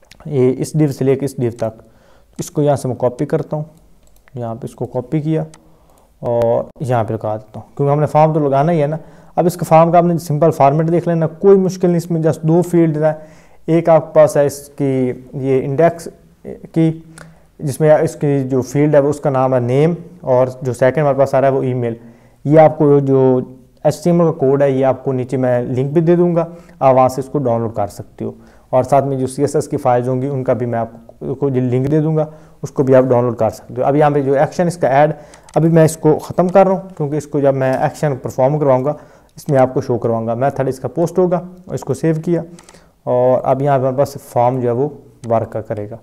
ये इस डिव से लेकर इस डिव तक, इसको यहाँ से मैं कॉपी करता हूँ, यहाँ पे इसको कॉपी किया और यहाँ पे लगा देता हूँ, क्योंकि हमने फॉर्म तो लगाना ही है ना। अब इसका फॉर्म का आपने सिंपल फॉर्मेट देख लेना, कोई मुश्किल नहीं, इसमें जस्ट दो फील्ड देना है। एक आपके पास है इसकी ये इंडेक्स की, जिसमें इसकी जो फील्ड है वो उसका नाम है नेम, और जो सेकंड हमारे पास आ रहा है वो ईमेल। ये आपको जो एच टी एम एल का कोड है ये आपको नीचे मैं लिंक भी दे दूंगा, आप वहाँ से इसको डाउनलोड कर सकते हो। और साथ में जो सी एस एस की फाइल्स होंगी उनका भी मैं आपको लिंक दे दूंगा, उसको भी आप डाउनलोड कर सकते हो। अब यहाँ पे जो एक्शन इसका ऐड, अभी मैं इसको ख़त्म कर रहा हूँ, क्योंकि इसको जब मैं एक्शन परफॉर्म करवाऊँगा इसमें आपको शो करवाऊँगा। मेथड इसका पोस्ट होगा, और इसको सेव किया, और अब यहाँ पर हमारे पास फॉर्म जो है वो वर्क करेगा।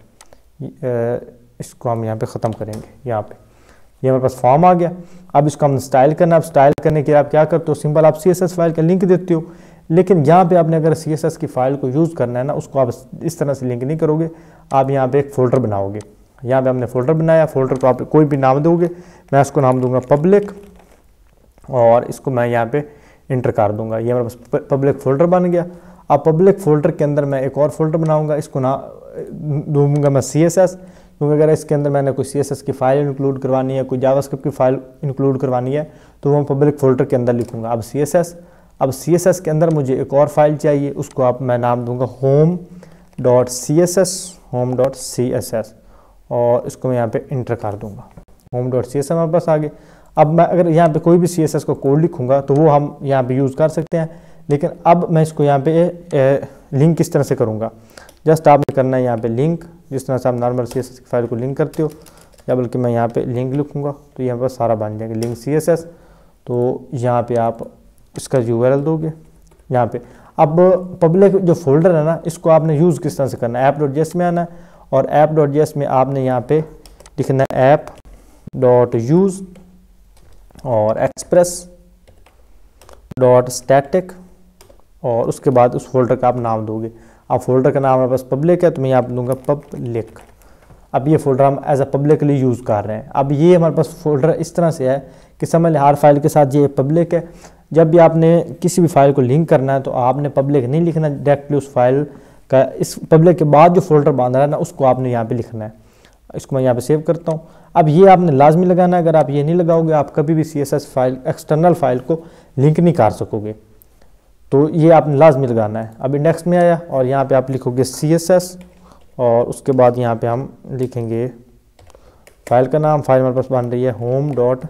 इसको हम यहाँ पे ख़त्म करेंगे। यहाँ पे ये हमारे पास फॉर्म आ गया। अब इसको हम स्टाइल करना, अब स्टाइल करने के लिए आप क्या करते हो, सिंपल आप सी एस एस फाइल का लिंक देते हो, लेकिन यहाँ पे आपने अगर सी एस एस की फाइल को यूज़ करना है ना, उसको आप इस तरह से लिंक नहीं करोगे, आप यहाँ पे एक फ़ोल्डर बनाओगे। यहाँ पे हमने फ़ोल्डर बनाया, फ़ोल्डर को आप कोई भी नाम दोगे, मैं उसको नाम दूंगा पब्लिक, और इसको मैं यहाँ पे इंटर कर दूंगा। ये हमारे पास पब्लिक फ़ोल्डर बन गया। अब पब्लिक फ़ोल्डर के अंदर मैं एक और फोल्डर बनाऊँगा, इसको ना दूंगा मैं सी एस एस, क्योंकि अगर इसके अंदर मैंने कोई सी एस एस की फाइल इंक्लूड करवानी है, कोई जावास्क्रिप्ट की फाइल इंक्लूड करवानी है, तो वो मैं पब्लिक फ़ोल्डर के अंदर लिखूंगा। अब सी एस एस, अब सी एस एस के अंदर मुझे एक और फाइल चाहिए, उसको आप मैं नाम दूंगा home dot C S S, home dot C S S, और इसको मैं यहाँ पे इंटर कर दूंगा। Home dot C S S हमारे पास आगे। अब मैं अगर यहाँ पे कोई भी सी एस एस का कोड लिखूंगा तो वो हम यहाँ पे यूज़ कर सकते हैं, लेकिन अब मैं इसको यहाँ पे ए, लिंक किस तरह से करूँगा। जस्ट आपने करना है यहाँ पे लिंक, जिस तरह से आप नॉर्मल सी एस एस की फाइल को लिंक करते हो, या बल्कि मैं यहाँ पे लिंक लिखूँगा तो यहाँ पर सारा बन जाएगा लिंक सी एस एस। तो यहाँ पे आप इसका यू आर एल दोगे यहाँ पे। अब पब्लिक जो फोल्डर है ना, इसको आपने यूज़ किस तरह से करना है, ऐप डॉट जी एस में आना है, और ऐप डॉट जी एस में आपने यहाँ पे लिखना है ऐप डॉट यूज़ और एक्सप्रेस डॉट स्टैटिक, और उसके बाद उस फोल्डर का आप नाम दोगे। अब फोल्डर का नाम हमारे पास पब्लिक है, तो मैं यहाँ पे दूंगा पब्लिक। अब ये फोल्डर हम एज अ पब्लिकली यूज़ कर रहे हैं। अब ये हमारे पास फोल्डर इस तरह से है कि समझ लें हर फाइल के साथ ये पब्लिक है। जब भी आपने किसी भी फाइल को लिंक करना है तो आपने पब्लिक नहीं लिखना डायरेक्टली उस फाइल का, इस पब्लिक के बाद जो फोल्डर बांध रहा है ना उसको आपने यहाँ पे लिखना है। इसको मैं यहाँ पे सेव करता हूँ। अब ये आपने लाजमी लगाना है, अगर आप ये नहीं लगाओगे आप कभी भी C S S file external file को लिंक नहीं कर सकोगे, तो ये आपने लाजमी लगाना है। अब इंडेक्स में आया और यहाँ पे आप लिखोगे सी एस एस, और उसके बाद यहाँ पे हम लिखेंगे फाइल का नाम। फाइल हमारे पास बन रही है होम डॉट,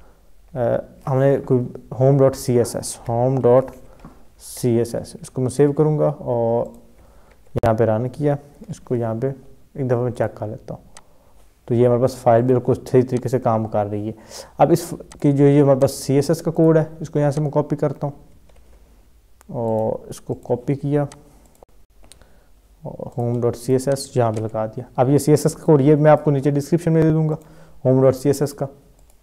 हमने कोई home dot C S S, home dot C S S. इसको मैं सेव करूँगा और यहाँ पे रन किया। इसको यहाँ पे एक दफ़ा मैं चेक कर लेता हूँ, तो ये हमारे पास फाइल बिल्कुल सही तरीके से काम कर रही है। अब इस की जो ये हमारे पास सी एस एस का कोड है, इसको यहाँ से मैं कॉपी करता हूँ और इसको कॉपी किया और home dot C S S यहाँ पर लगा दिया। अब ये सी एस एस का कोड ये मैं आपको नीचे डिस्क्रिप्शन में दे दूँगा, home dot C S S का।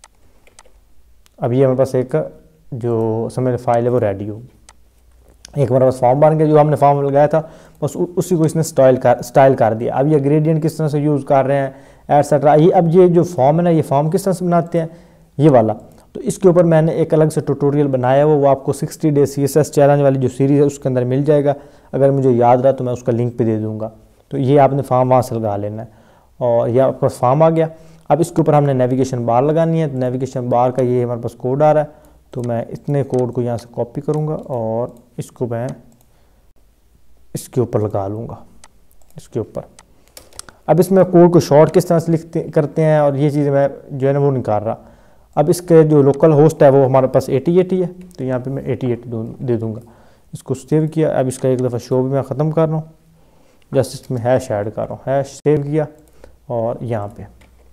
अब ये हमारे पास एक जो समय फाइल है वो रेडी होगी। एक हमारे पास फॉर्म बन गया, जो हमने फॉर्म लगाया था बस उसी को इसने स्टाइल कर स्टाइल कर दिया। अब ये ग्रेडियंट किस तरह से यूज़ कर रहे हैं एटसेट्रा। ये अब ये जो फॉर्म है ना, ये फॉर्म किस तरह से बनाते हैं ये वाला, तो इसके ऊपर मैंने एक अलग से ट्यूटोरियल बनाया हुआ, वो आपको sixty day C S S challenge वाली जो सीरीज़ है उसके अंदर मिल जाएगा। अगर मुझे याद रहा तो मैं उसका लिंक पे दे दूँगा। तो ये आपने फॉर्म वहाँ से लगा लेना है और ये आपका फॉर्म आ गया। अब इसके ऊपर हमने नेविगेशन बार लगानी है, तो नेविगेशन बार का ये हमारे पास कोड आ रहा है, तो मैं इतने कोड को यहाँ से कॉपी करूँगा और इसको मैं इसके ऊपर लगा लूँगा, इसके ऊपर। अब इसमें कोड को शॉर्ट किस तरह से लिखते करते हैं और ये चीज़ें मैं जो है ना वो नहीं कर रहा। अब इसके जो लोकल होस्ट है वो हमारे पास एटी एटी है, तो यहाँ पे मैं एटी एटी दे दूँगा। इसको सेव किया। अब इसका एक दफ़ा शो भी मैं ख़त्म कर रहा हूँ, जस्ट इसमें हैश ऐड कर रहा हूँ, हैश सेव किया और यहाँ पे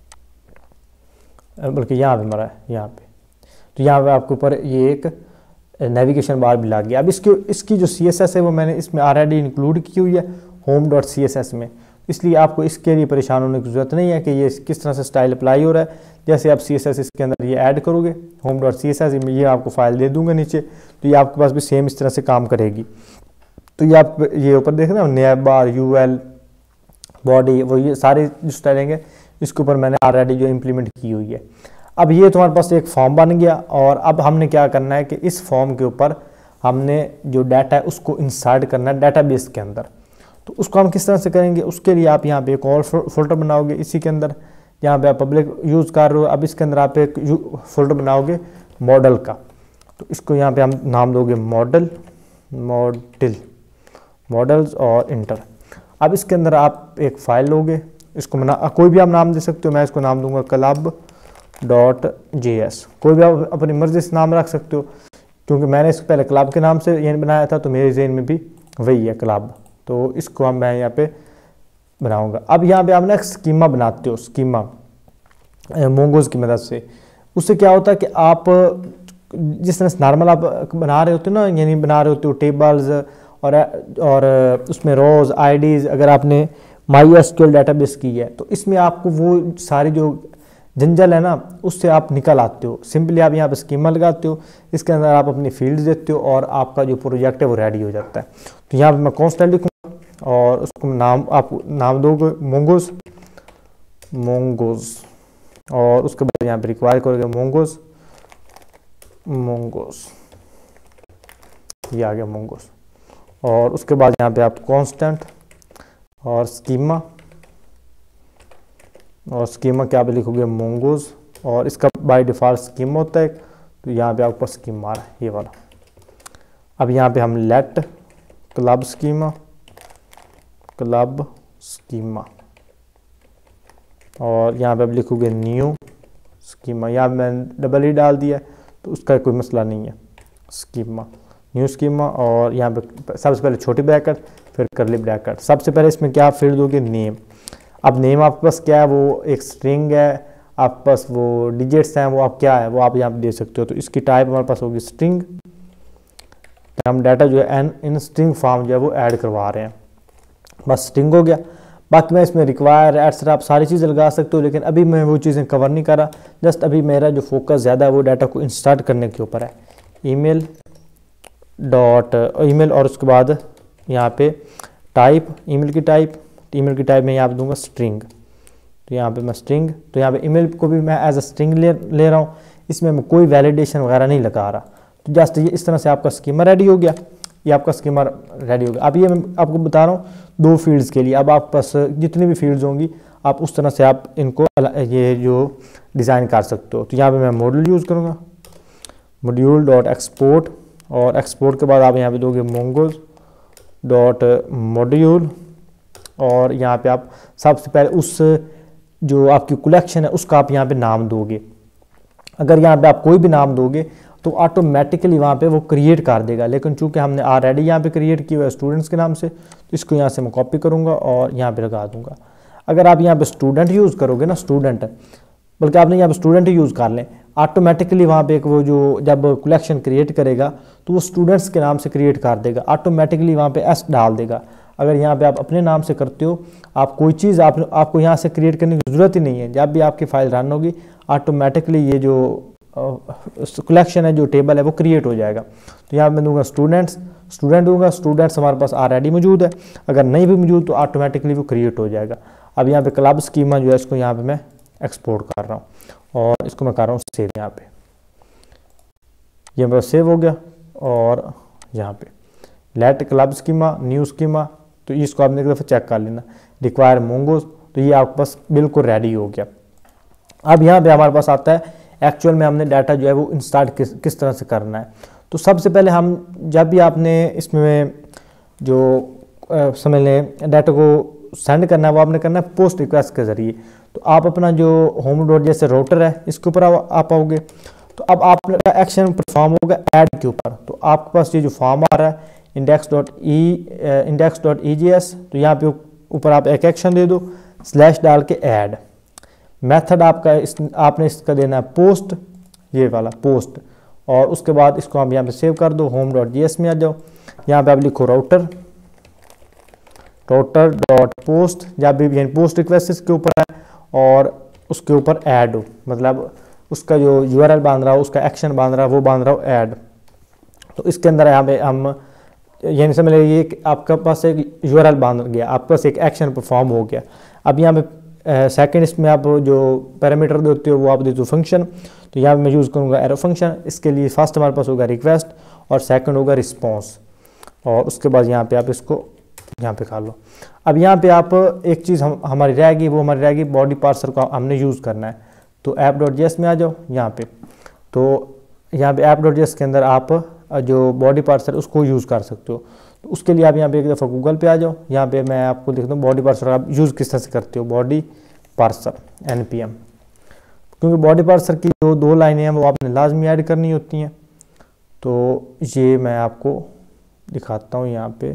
बल्कि यहाँ पे मरा है यहाँ पे, तो यहाँ पे आपके ऊपर ये एक नेविगेशन बार भी लग गया। अब इसकी इसकी जो सी एस एस है वो मैंने इसमें ऑलरेडी इंक्लूड की हुई है home dot C S S में, इसलिए आपको इसके लिए परेशान होने की ज़रूरत नहीं है कि ये किस तरह से स्टाइल अप्लाई हो रहा है। जैसे आप सी एस एस इसके अंदर ये ऐड करोगे home dot C S S में, ये आपको फाइल दे दूंगा नीचे, तो ये आपके पास भी सेम इस तरह से काम करेगी। तो ये आप ये ऊपर देख रहे हो nav bar, U L, body, वो ये सारे जो स्टाइलिंग है इसके ऊपर मैंने ऑलरेडी जो इम्प्लीमेंट की हुई है। अब ये तुम्हारे पास एक फॉर्म बन गया और अब हमने क्या करना है कि इस फॉर्म के ऊपर हमने जो डाटा है उसको इंसर्ट करना है डाटाबेस के अंदर। तो उसको हम किस तरह से करेंगे, उसके लिए आप यहाँ पे एक और फोल्डर बनाओगे इसी के अंदर, यहाँ पे आप पब्लिक यूज़ कर रहे हो। अब इसके अंदर आप एक फोल्डर बनाओगे मॉडल का, तो इसको यहाँ पे हम नाम दोगे मॉडल मॉडल मॉडल्स और इंटर। अब इसके अंदर आप एक फाइल लोगे, इसको बना कोई भी आप नाम दे सकते हो, मैं इसको नाम दूंगा क्लब डॉट जे एस। कोई भी आप अपनी मर्जी से नाम रख सकते हो, क्योंकि मैंने इसको पहले क्लब के नाम से ये बनाया था तो मेरे जहन में भी वही है क्लब, तो इसको हम मैं यहाँ पे बनाऊंगा। अब यहाँ पे आप ना स्कीमा बनाते हो, स्कीमा मोंगोज की मदद से। उससे क्या होता है कि आप जिस तरह से नॉर्मल आप बना रहे होते हो ना, यानी बना रहे होते हो टेबल्स और और उसमें रोज आईडीज, अगर आपने my S Q L database की है तो इसमें आपको वो सारी जो जंजल है ना उससे आप निकल आते हो। सिंपली आप यहाँ पे स्कीमा लगाते हो, इसके अंदर आप अपनी फील्ड्स देते हो और आपका जो प्रोजेक्ट है वो रेडी हो जाता है। तो यहाँ पे मैं कॉन्स्टेंट लिखूँगा और उसको नाम आप नाम दोगे मोंगोज मोंगोज और उसके बाद यहाँ पे रिक्वायर करोगे मोंगोज मोंगोज ये आ गया मोंगोज। और उसके बाद यहाँ पे आप कांस्टेंट और स्कीमा और स्कीमा क्या पे लिखोगे मोंगोज, और इसका बाय डिफ़ॉल्ट स्कीमा होता है, तो यहाँ पे आपके पास स्कीमा आ रहा है ये वाला। अब यहाँ पे हम let club schema club schema और यहाँ पे आप लिखोगे न्यू स्कीमा। यहाँ मैंने डबल ही डाल दिया तो उसका कोई मसला नहीं है, स्कीमा न्यू स्कीमा। और यहाँ पे सबसे पहले छोटी ब्रैकेट फिर करली ब्रैकेट। सबसे पहले इसमें क्या फील्ड दोगे नेम। अब नेम आपके पास क्या है, वो एक स्ट्रिंग है, आपके पास वो डिजिट्स हैं, वो आप क्या है वो आप यहाँ पे दे सकते हो। तो इसकी टाइप हमारे पास होगी स्ट्रिंग, हम डाटा जो है एन इन स्ट्रिंग फॉर्म जो है वो ऐड करवा रहे हैं, बस स्ट्रिंग हो गया। बाकी मैं इसमें रिक्वायर एट्सट्रा आप सारी चीज़ें लगा सकते हो, लेकिन अभी मैं वो चीज़ें कवर नहीं कर रहा। जस्ट अभी मेरा जो फोकस ज़्यादा है वो डाटा को इंसर्ट करने के ऊपर है। ईमेल डॉट ईमेल और उसके बाद यहाँ पे टाइप ईमेल की टाइप ईमेल की टाइप में यहाँ पे दूंगा स्ट्रिंग, तो यहाँ पे मैं स्ट्रिंग, तो यहाँ पे ईमेल को भी मैं एज अ स्ट्रिंग ले ले रहा हूँ, इसमें मैं कोई वैलिडेशन वगैरह नहीं लगा रहा। तो जस्ट ये इस तरह से आपका स्कीमा रेडी हो गया, ये आपका स्कीमा रेडी हो गया। अब ये मैं आपको बता रहा हूँ दो फील्ड्स के लिए। अब आपके पास जितनी भी फील्ड्स होंगी आप उस तरह से आप इनको ये जो डिज़ाइन कर सकते हो। तो यहाँ पे मैं मॉड्यूल यूज़ करूँगा, मॉड्यूल डॉट एक्सपोर्ट, और एक्सपोर्ट के बाद आप यहाँ पे दोगे मोंगोज डॉट मॉड्यूल, और यहाँ पे आप सबसे पहले उस जो आपकी कलेक्शन है उसका आप यहाँ पे नाम दोगे। अगर यहाँ पे आप कोई भी नाम दोगे तो ऑटोमेटिकली वहाँ पे वो क्रिएट कर देगा, लेकिन चूंकि हमने ऑलरेडी यहाँ पे क्रिएट किया हुआ है स्टूडेंट्स के नाम से, तो इसको यहाँ से मैं कॉपी करूँगा और यहाँ पे लगा दूँगा। अगर आप यहाँ पे स्टूडेंट यूज़ करोगे ना, स्टूडेंट, बल्कि आपने यहाँ पे स्टूडेंट ही यूज़ कर लें, ऑटोमेटिकली वहाँ पे एक वो जो जब कलेक्शन क्रिएट करेगा तो वो स्टूडेंट्स के नाम से क्रिएट कर देगा, ऑटोमेटिकली वहाँ पे एस डाल देगा। अगर यहाँ पे आप अपने नाम से करते हो, आप कोई चीज़ आप आपको यहाँ से क्रिएट करने की ज़रूरत ही नहीं है। जब भी आपकी फाइल रन होगी ऑटोमेटिकली ये जो कलेक्शन है, जो टेबल है, वो क्रिएट हो जाएगा। तो यहाँ मैं दूंगा स्टूडेंट्स, स्टूडेंट दूंगा, स्टूडेंट्स हमारे पास ऑलरेडी मौजूद है, अगर नहीं भी मौजूद तो ऑटोमेटिकली वो क्रिएट हो जाएगा। अब यहाँ पे क्लब स्कीमा जो है इसको यहाँ पे मैं एक्सपोर्ट कर रहा हूँ और इसको मैं कर रहा हूँ सेव। यहाँ पे ये मेरा सेव हो गया, और यहाँ पे let club schema new schema, तो इसको आपने एक दफ़ा चेक कर लेना, रिक्वायर मोंगोज, तो ये आपके पास बिल्कुल रेडी हो गया। अब यहाँ पे हमारे पास आता है एक्चुअल में हमने डाटा जो है वो इंस्टार्ट किस किस तरह से करना है। तो सबसे पहले हम जब भी आपने इसमें जो आ, समझ लें डाटा को सेंड करना है वो आपने करना है पोस्ट रिक्वेस्ट के ज़रिए। तो आप अपना जो होम डॉट जैसे राउटर है इसके ऊपर आप आओगे, तो अब आपका एक्शन परफॉर्म होगा ऐड के ऊपर। तो आपके पास ये जो फॉर्म आ रहा है index dot E index dot E J S, तो यहाँ पे ऊपर आप एक एक्शन दे दो स्लैश डाल के ऐड। मेथड आपका इस, आपने इसका देना है पोस्ट, ये वाला पोस्ट, और उसके बाद इसको आप यहाँ पे सेव कर दो, होम डॉट जी एस में आ जाओ। यहाँ पे आप लिखो राउटर राउटर डॉट पोस्ट, जब भी यानी पोस्ट रिक्वेस्ट इसके ऊपर है और उसके ऊपर ऐड हो, मतलब उसका जो यू आर एल बांध रहा हो, उसका एक्शन बांध रहा हो, वो बांध रहा हो ऐड। तो इसके अंदर यहाँ पे हम यानी समझ लीजिए कि आपके पास एक यू आर एल बांध गया, आपके पास एक एक्शन परफॉर्म हो गया। अब यहाँ पे सेकंड इसमें आप जो पैरामीटर देते हो वो आप देते हो फंक्शन, तो यहाँ पे मैं यूज़ करूँगा एरो फंक्शन। इसके लिए फर्स्ट हमारे पास होगा रिक्वेस्ट और सेकंड होगा रिस्पॉन्स, और उसके बाद यहाँ पे आप इसको यहाँ पे खा लो। अब यहाँ पे आप एक चीज़ हम हमारी रहेगी, वो हमारी रहेगी बॉडी पार्सर को हमने यूज़ करना है। तो ऐप डॉट जी एस में आ जाओ यहाँ पे। तो यहाँ पे ऐप डॉट जी एस के अंदर आप जो बॉडी पार्सर उसको यूज़ कर सकते हो। तो उसके लिए आप यहाँ पे एक दफ़ा गूगल पे आ जाओ। यहाँ पे मैं आपको देखता हूँ बॉडी पार्सर आप यूज़ किस तरह से करते हो, body parser N P M. क्योंकि बॉडी पार्सर की जो दो लाइनें हैं वो आपने लाजमी ऐड करनी होती हैं। तो ये मैं आपको दिखाता हूँ यहाँ पे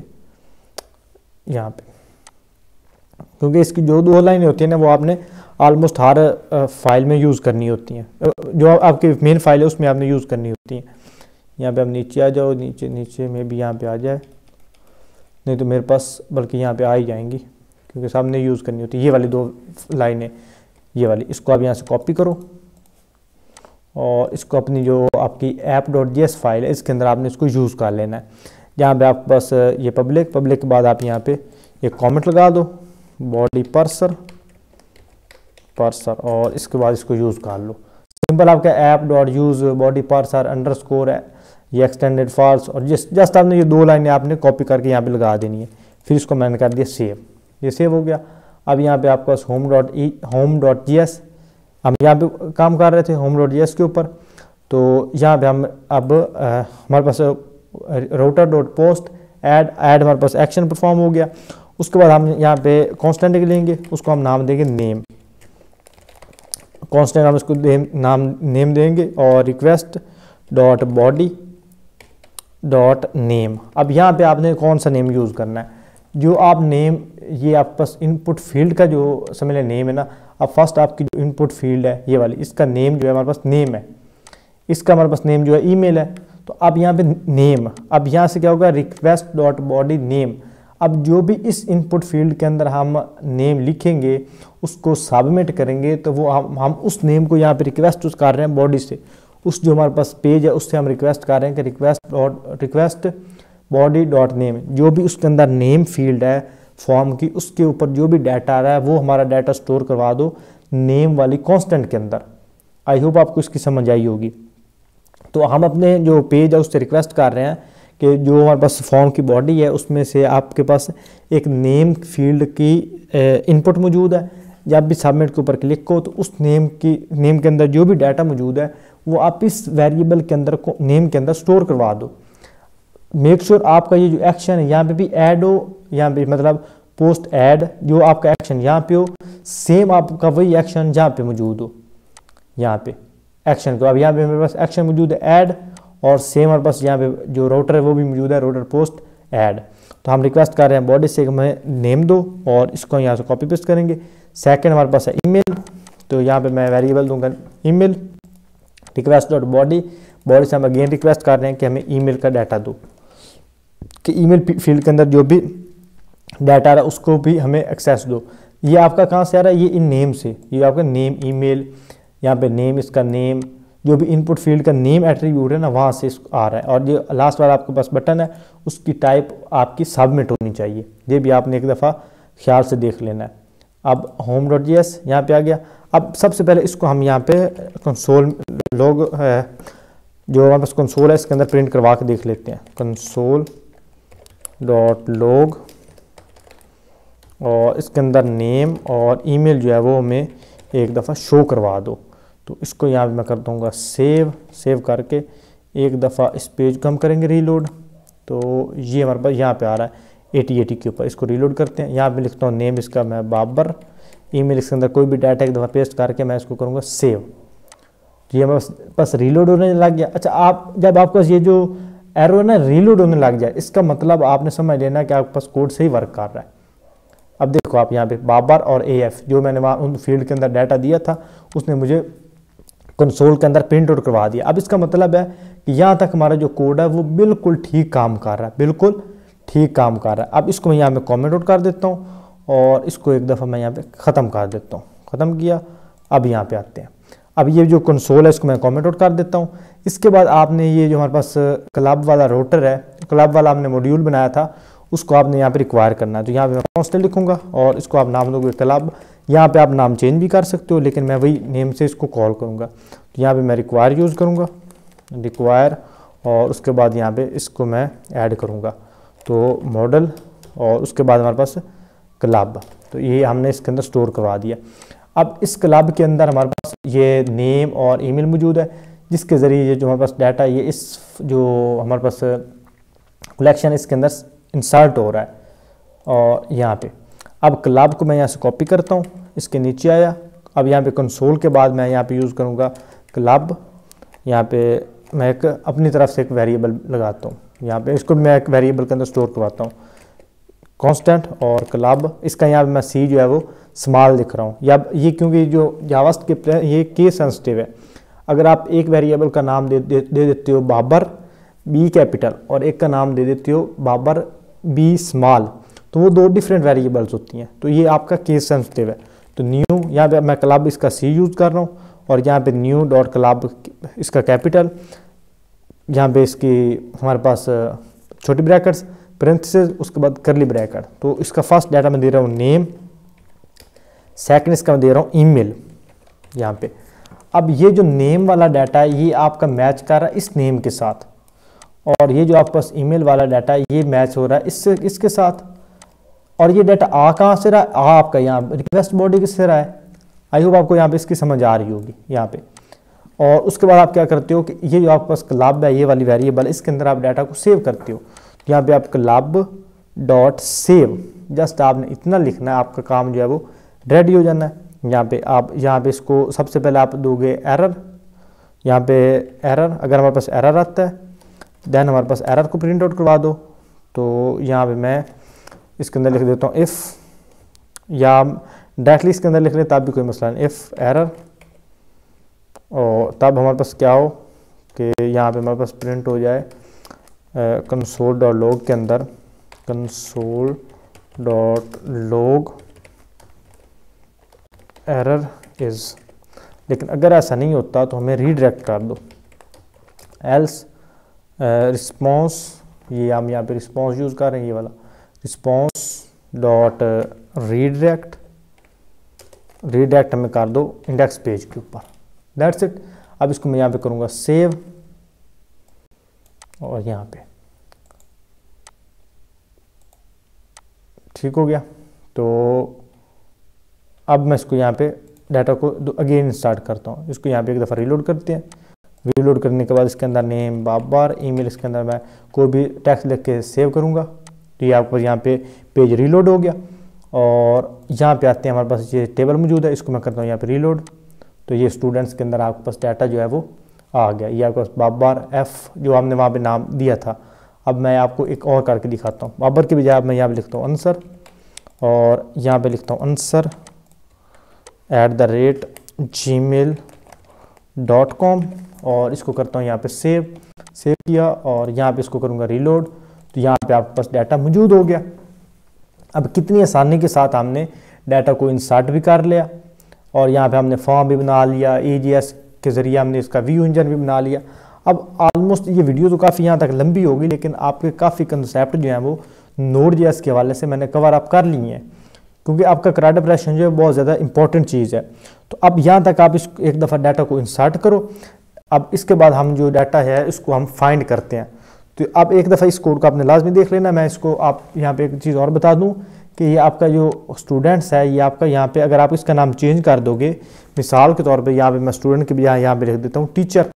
यहाँ पे क्योंकि इसकी जो दो लाइनें होती हैं ना वो आपने ऑलमोस्ट हर फाइल में यूज़ करनी होती हैं। जो आपकी मेन फाइल है उसमें आपने यूज़ करनी होती हैं। यहाँ पे आप नीचे आ जाओ, नीचे नीचे में भी यहाँ पे आ जाए, नहीं तो मेरे पास बल्कि यहाँ पे आ ही जाएंगी क्योंकि सामने यूज़ करनी होती है। ये वाली दो लाइनें, ये वाली, इसको आप यहाँ से कॉपी करो और इसको अपनी जो आपकी app dot J S file है इसके अंदर आपने इसको यूज़ कर लेना है। जहाँ पे आप बस ये पब्लिक पब्लिक के बाद आप यहाँ पे एक कमेंट लगा दो बॉडी पार्सर पार्सर और इसके बाद इसको यूज़ कर लो। सिंपल आपका app dot use body parser under score है ये एक्सटेंडेड फाल्स और जिस जस्ट आपने ये दो लाइनें आपने कॉपी करके यहाँ पे लगा देनी है। फिर इसको मैंने कर दिया सेव, ये सेव हो गया। अब यहाँ पे आपके पास home dot E home dot J S, हम यहाँ पे काम कर रहे थे होम डॉट जी एस के ऊपर। तो यहाँ पे हम अब आ, हमारे पास router dot post add add हमारे पास एक्शन परफॉर्म हो गया। उसके बाद हम यहाँ पे कॉन्स्टेंट लेंगे, उसको हम नाम देंगे नेम, कॉन्स्टेंट हम इसको नाम नेम देंगे और request dot body dot name. अब यहाँ पे आपने कौन सा नेम यूज़ करना है, जो आप नेम, ये आपके पास इनपुट फील्ड का जो समझ लें नेम है ना, अब फर्स्ट आपकी जो इनपुट फील्ड है ये वाली, इसका नेम जो है हमारे पास नेम है, इसका हमारे पास नेम जो है ईमेल है। तो अब यहाँ पे नेम, अब यहाँ से क्या होगा रिक्वेस्ट डॉट बॉडी नेम। अब जो भी इस इनपुट फील्ड के अंदर हम नेम लिखेंगे उसको सबमिट करेंगे तो वो हम हम उस नेम को यहाँ पे रिक्वेस्ट उस कर रहे हैं बॉडी से, उस जो हमारे पास पेज है उससे हम रिक्वेस्ट कर रहे हैं कि request dot request body dot name. जो भी उसके अंदर नेम फील्ड है फॉर्म की, उसके ऊपर जो भी डाटा आ रहा है वो हमारा डाटा स्टोर करवा दो नेम वाली कांस्टेंट के अंदर। आई होप आपको इसकी समझ आई होगी। तो हम अपने जो पेज है उससे रिक्वेस्ट कर रहे हैं कि जो हमारे पास फॉर्म की बॉडी है उसमें से आपके पास एक नेम फील्ड की इनपुट मौजूद है। जब भी सबमिट के ऊपर क्लिक करो तो उस नेम की नेम के अंदर जो भी डाटा मौजूद है वो आप इस वेरिएबल के अंदर को नेम के अंदर स्टोर करवा दो। मेक श्योर sure आपका ये जो एक्शन है यहाँ पे भी ऐड हो, यहाँ पे मतलब पोस्ट ऐड जो आपका एक्शन यहाँ पे हो, सेम आपका वही एक्शन जहाँ पे मौजूद हो, यहाँ पे एक्शन को। अब यहाँ पे मेरे पास एक्शन मौजूद है ऐड और सेम हमारे पास यहाँ पे जो राउटर है वो भी मौजूद है राउटर पोस्ट ऐड। तो हम रिक्वेस्ट कर रहे हैं बॉडी से हमें नेम दो और इसको यहाँ से कॉपी पेस्ट करेंगे। सेकंड हमारे पास है ईमेल, तो यहाँ पे मैं वेरिएबल दूंगा email request dot body body से हम अगेन रिक्वेस्ट कर रहे हैं कि हमें ईमेल का डाटा दो, कि ईमेल फील्ड के अंदर जो भी डाटा आ रहा है उसको भी हमें एक्सेस दो। ये आपका कहाँ से आ रहा है, ये इन नेम से, ये आपका नेम ईमेल, यहाँ पे नेम, इसका नेम, जो भी इनपुट फील्ड का नेम एट्रीब्यूट है ना वहाँ से आ रहा है। और जो लास्ट वाला आपके पास बटन है उसकी टाइप आपकी सबमिट होनी चाहिए, ये भी आपने एक दफ़ा ख्याल से देख लेना है। अब होम डॉट जी एस यहाँ पे आ गया। अब सबसे पहले इसको हम यहाँ पे कंसोल लॉग है जो हमारे पास कंसोल है इसके अंदर प्रिंट करवा के देख लेते हैं। कंसोल डॉट लॉग और इसके अंदर नेम और ईमेल जो है वो हमें एक दफ़ा शो करवा दो। तो इसको यहाँ पे मैं कर दूँगा सेव, सेव करके एक दफ़ा इस पेज को हम करेंगे रीलोड। तो ये हमारे पास यहाँ पे आ रहा है एटी एटी के ऊपर, इसको रीलोड करते हैं। यहाँ पे लिखता हूँ नेम इसका मैं बाबर, ईमेल इसके अंदर कोई भी डाटा एक दफ़ा पेस्ट करके मैं इसको करूँगा सेव। तो ये हमारे पास रीलोड होने लग गया। अच्छा, आप जब आपके पास ये जो एरो है ना रीलोड होने लग जाए इसका मतलब आपने समझ लेना कि आपके पास कोड सही वर्क कर रहा है। अब देखो आप यहाँ पे बाबर और ए एफ जो मैंने वहाँ उन फील्ड के अंदर डाटा दिया था उसने मुझे कंसोल के अंदर प्रिंट आउट करवा दिया। अब इसका मतलब है कि यहाँ तक हमारा जो कोड है वो बिल्कुल ठीक काम कर रहा है, बिल्कुल ठीक काम कर रहा है। अब इसको मैं यहाँ पे कमेंट आउट कर देता हूँ और इसको एक दफ़ा मैं यहाँ पे ख़त्म कर देता हूँ। ख़त्म किया। अब यहाँ पे आते हैं। अब ये जो कंसोल है इसको मैं कमेंट आउट कर देता हूँ। इसके बाद आपने ये जो हमारे पास क्लब वाला राउटर है, क्लब वाला हमने मॉड्यूल बनाया था उसको आपने यहाँ पे रिक्वायर करना है। तो यहाँ पे मैं कांस्टेंट लिखूंगा और इसको आप नाम दोगे क्लब। यहाँ पे आप नाम चेंज भी कर सकते हो लेकिन मैं वही नेम से इसको कॉल करूँगा। तो यहाँ पे मैं रिक्वायर यूज़ करूँगा, रिक्वायर, और उसके बाद यहाँ पे इसको मैं ऐड करूँगा। तो मॉडल और उसके बाद हमारे पास क्लब, तो ये हमने इसके अंदर स्टोर करवा दिया। अब इस क्लब के अंदर हमारे पास ये नेम और ईमेल मौजूद है, जिसके ज़रिए ये जो हमारे पास डाटा ये इस जो हमारे पास कलेक्शन इसके अंदर इंसर्ट हो रहा है। और यहाँ पे अब क्लब को मैं यहाँ से कॉपी करता हूँ, इसके नीचे आया। अब यहाँ पे कंसोल के बाद मैं यहाँ पे यूज़ करूँगा क्लब। यहाँ पे मैं एक अपनी तरफ से एक वेरिएबल लगाता हूँ, यहाँ पे इसको मैं एक वेरिएबल के अंदर स्टोर करवाता हूँ कांस्टेंट और क्लब। इसका यहाँ पे मैं सी जो है वो स्मॉल लिख रहा हूँ, या ये क्योंकि जो जावास्क्रिप्ट है ये केस सेंसिटिव है। अगर आप एक वेरिएबल का नाम दे, दे, दे देते हो बाबर बी कैपिटल और एक का नाम दे देते हो बाबर बी स्मॉल, तो वो दो डिफरेंट वेरिएबल्स होती हैं, तो ये आपका केस सेंसिटिव है। तो न्यू यहाँ पे मैं क्लब इसका सी यूज़ कर रहा हूँ, और यहाँ पे न्यू डॉट क्लब इसका कैपिटल, यहाँ पे इसकी हमारे पास छोटी ब्रैकेट्स पेरेंथेसिस, उसके बाद करली ब्रैकेट। तो इसका फर्स्ट डाटा मैं दे रहा हूँ नेम, सेकंड इसका मैं दे रहा हूँ ईमेल यहाँ पे। अब ये जो नेम वाला डाटा है ये आपका मैच कर रहा है इस नेम के साथ, और ये जो आपके पास ईमेल वाला डाटा है ये मैच हो रहा है इससे इसके साथ। और ये डाटा आ कहाँ से रहा है, आ आपका यहाँ रिक्वेस्ट बॉडी किससे रहा है। आई होप आपको यहाँ पे इसकी समझ आ रही होगी यहाँ पे। और उसके बाद आप क्या करते हो कि ये जो आपके पास क्लब है ये वाली वेरिएबल, इसके अंदर आप डाटा को सेव करते हो। यहाँ पे आप क्लब डॉट सेव, जस्ट आपने इतना लिखना है, आपका काम जो है वो रेडी हो जाना है। यहाँ पे आप यहाँ पे इसको सबसे पहले आप दोगे एरर, यहाँ पे एरर, अगर हमारे पास एरर आता है देन हमारे पास एरर को प्रिंट आउट करवा दो। तो यहाँ पे मैं इसके अंदर लिख देता हूँ इफ़, या डायरेक्टली इसके अंदर लिख लें तब भी कोई मसला नहीं, इफ़ एरर, और तब हमारे पास क्या हो कि यहाँ पे हमारे पास प्रिंट हो जाए कंसोल डॉट लॉग के अंदर console dot log error is. लेकिन अगर ऐसा नहीं होता तो हमें रीडायरेक्ट कर दो, एल्स रिस्पॉन्स, ये हम यहाँ पे रिस्पॉन्स यूज़ कर रहे हैं, ये वाला रिस्पॉन्स डॉट रीडायरेक्ट, रीडायरेक्ट हमें कर दो इंडेक्स पेज के ऊपर, दैट्स इट। अब इसको मैं यहाँ पे करूँगा सेव, और यहाँ पे ठीक हो गया। तो अब मैं इसको यहाँ पे डाटा को अगेन स्टार्ट करता हूँ, इसको यहाँ पे एक दफ़ा रीलोड करते हैं। रीलोड करने के बाद इसके अंदर नेम बाबर, ईमेल, इसके अंदर मैं कोई भी टेक्स्ट लिख के सेव करूँगा, तो ये आपको यहाँ पे पेज रीलोड हो गया। और यहाँ पे आते हैं हमारे पास ये टेबल मौजूद है, इसको मैं करता हूँ यहाँ पे रीलोड, तो ये स्टूडेंट्स के अंदर आपके पास डाटा जो है वो आ गया। ये आपके पास बाबर एफ जो हमने वहाँ पे नाम दिया था। अब मैं आपको एक और करके दिखाता हूँ, बाबर के बजाय मैं यहाँ पे लिखता हूँ आंसर, और यहाँ पे लिखता हूँ answer at the rate Gmail dot com, और इसको करता हूँ यहाँ पे सेव, सेव किया, और यहाँ पे इसको करूँगा रीलोड, तो यहाँ पे आपके पास डाटा मौजूद हो गया। अब कितनी आसानी के साथ हमने डाटा को इंसर्ट भी कर लिया, और यहाँ पे हमने फॉर्म भी बना लिया, ई जी एस के ज़रिए हमने इसका व्यू इंजन भी बना लिया। अब ऑलमोस्ट ये वीडियो तो काफ़ी यहाँ तक लंबी होगी, लेकिन आपके काफ़ी कंसेप्ट जो हैं वो नोड जे एस के हवाले से मैंने कवर अप कर लिए हैं, क्योंकि आपका क्रेडिट ऑपरेशन जो है बहुत ज़्यादा इंपॉर्टेंट चीज़ है। तो अब यहाँ तक आप इस एक दफ़ा डाटा को इंसर्ट करो। अब इसके बाद हम जो डाटा है इसको हम फाइंड करते हैं। तो अब एक दफ़ा इस कोड को आपने लाजमी देख लेना। मैं इसको आप यहाँ पे एक चीज़ और बता दूँ कि ये आपका जो स्टूडेंट्स है ये आपका यहाँ पे अगर आप इसका नाम चेंज कर दोगे, मिसाल के तौर पे यहाँ पे मैं स्टूडेंट के बजाय यहाँ पे लिख देता हूँ टीचर,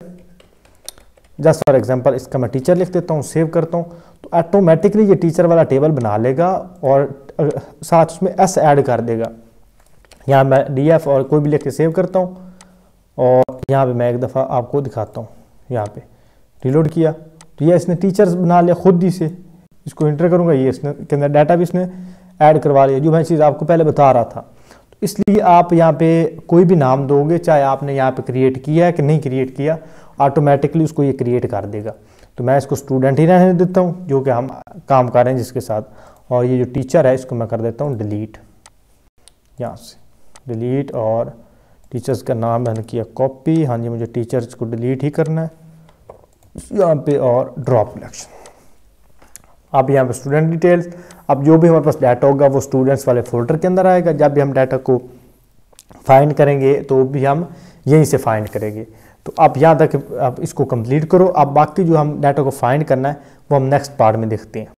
जस्ट फॉर एग्जांपल इसका मैं टीचर लिख देता हूँ, सेव करता हूँ, तो ऑटोमेटिकली ये टीचर वाला टेबल बना लेगा और साथ उसमें एस ऐड कर देगा। यहाँ मैं डी एफ और कोई भी लिख के सेव करता हूँ, और यहाँ पे मैं एक दफ़ा आपको दिखाता हूँ। यहाँ पे रिलोड किया तो ये इसने टीचर्स बना लिया खुद ही से, इसको इंटर करूँगा, ये इसने के अंदर डाटा भी इसने ऐड करवा लिया, जो मैं चीज़ आपको पहले बता रहा था। तो इसलिए आप यहाँ पे कोई भी नाम दोगे, चाहे आपने यहाँ पे क्रिएट किया है कि नहीं क्रिएट किया, ऑटोमेटिकली उसको ये क्रिएट कर देगा। तो मैं इसको स्टूडेंट ही रहने देता हूँ जो कि हम काम कर रहे हैं जिसके साथ, और ये जो टीचर है इसको मैं कर देता हूँ डिलीट, यहाँ से डिलीट, और टीचर्स का नाम मैंने किया कॉपी। हाँ जी, मुझे टीचर्स को डिलीट ही करना है यहाँ पे, और ड्रॉप कलेक्शन। अब यहाँ पे स्टूडेंट डिटेल्स, अब जो भी हमारे पास डाटा होगा वो स्टूडेंट्स वाले फोल्डर के अंदर आएगा। जब भी हम डाटा को फाइंड करेंगे तो भी हम यहीं से फाइंड करेंगे। तो आप यहाँ तक आप इसको कंप्लीट करो। अब बाकी जो हम डाटा को फाइंड करना है वो हम नेक्स्ट पार्ट में देखते हैं।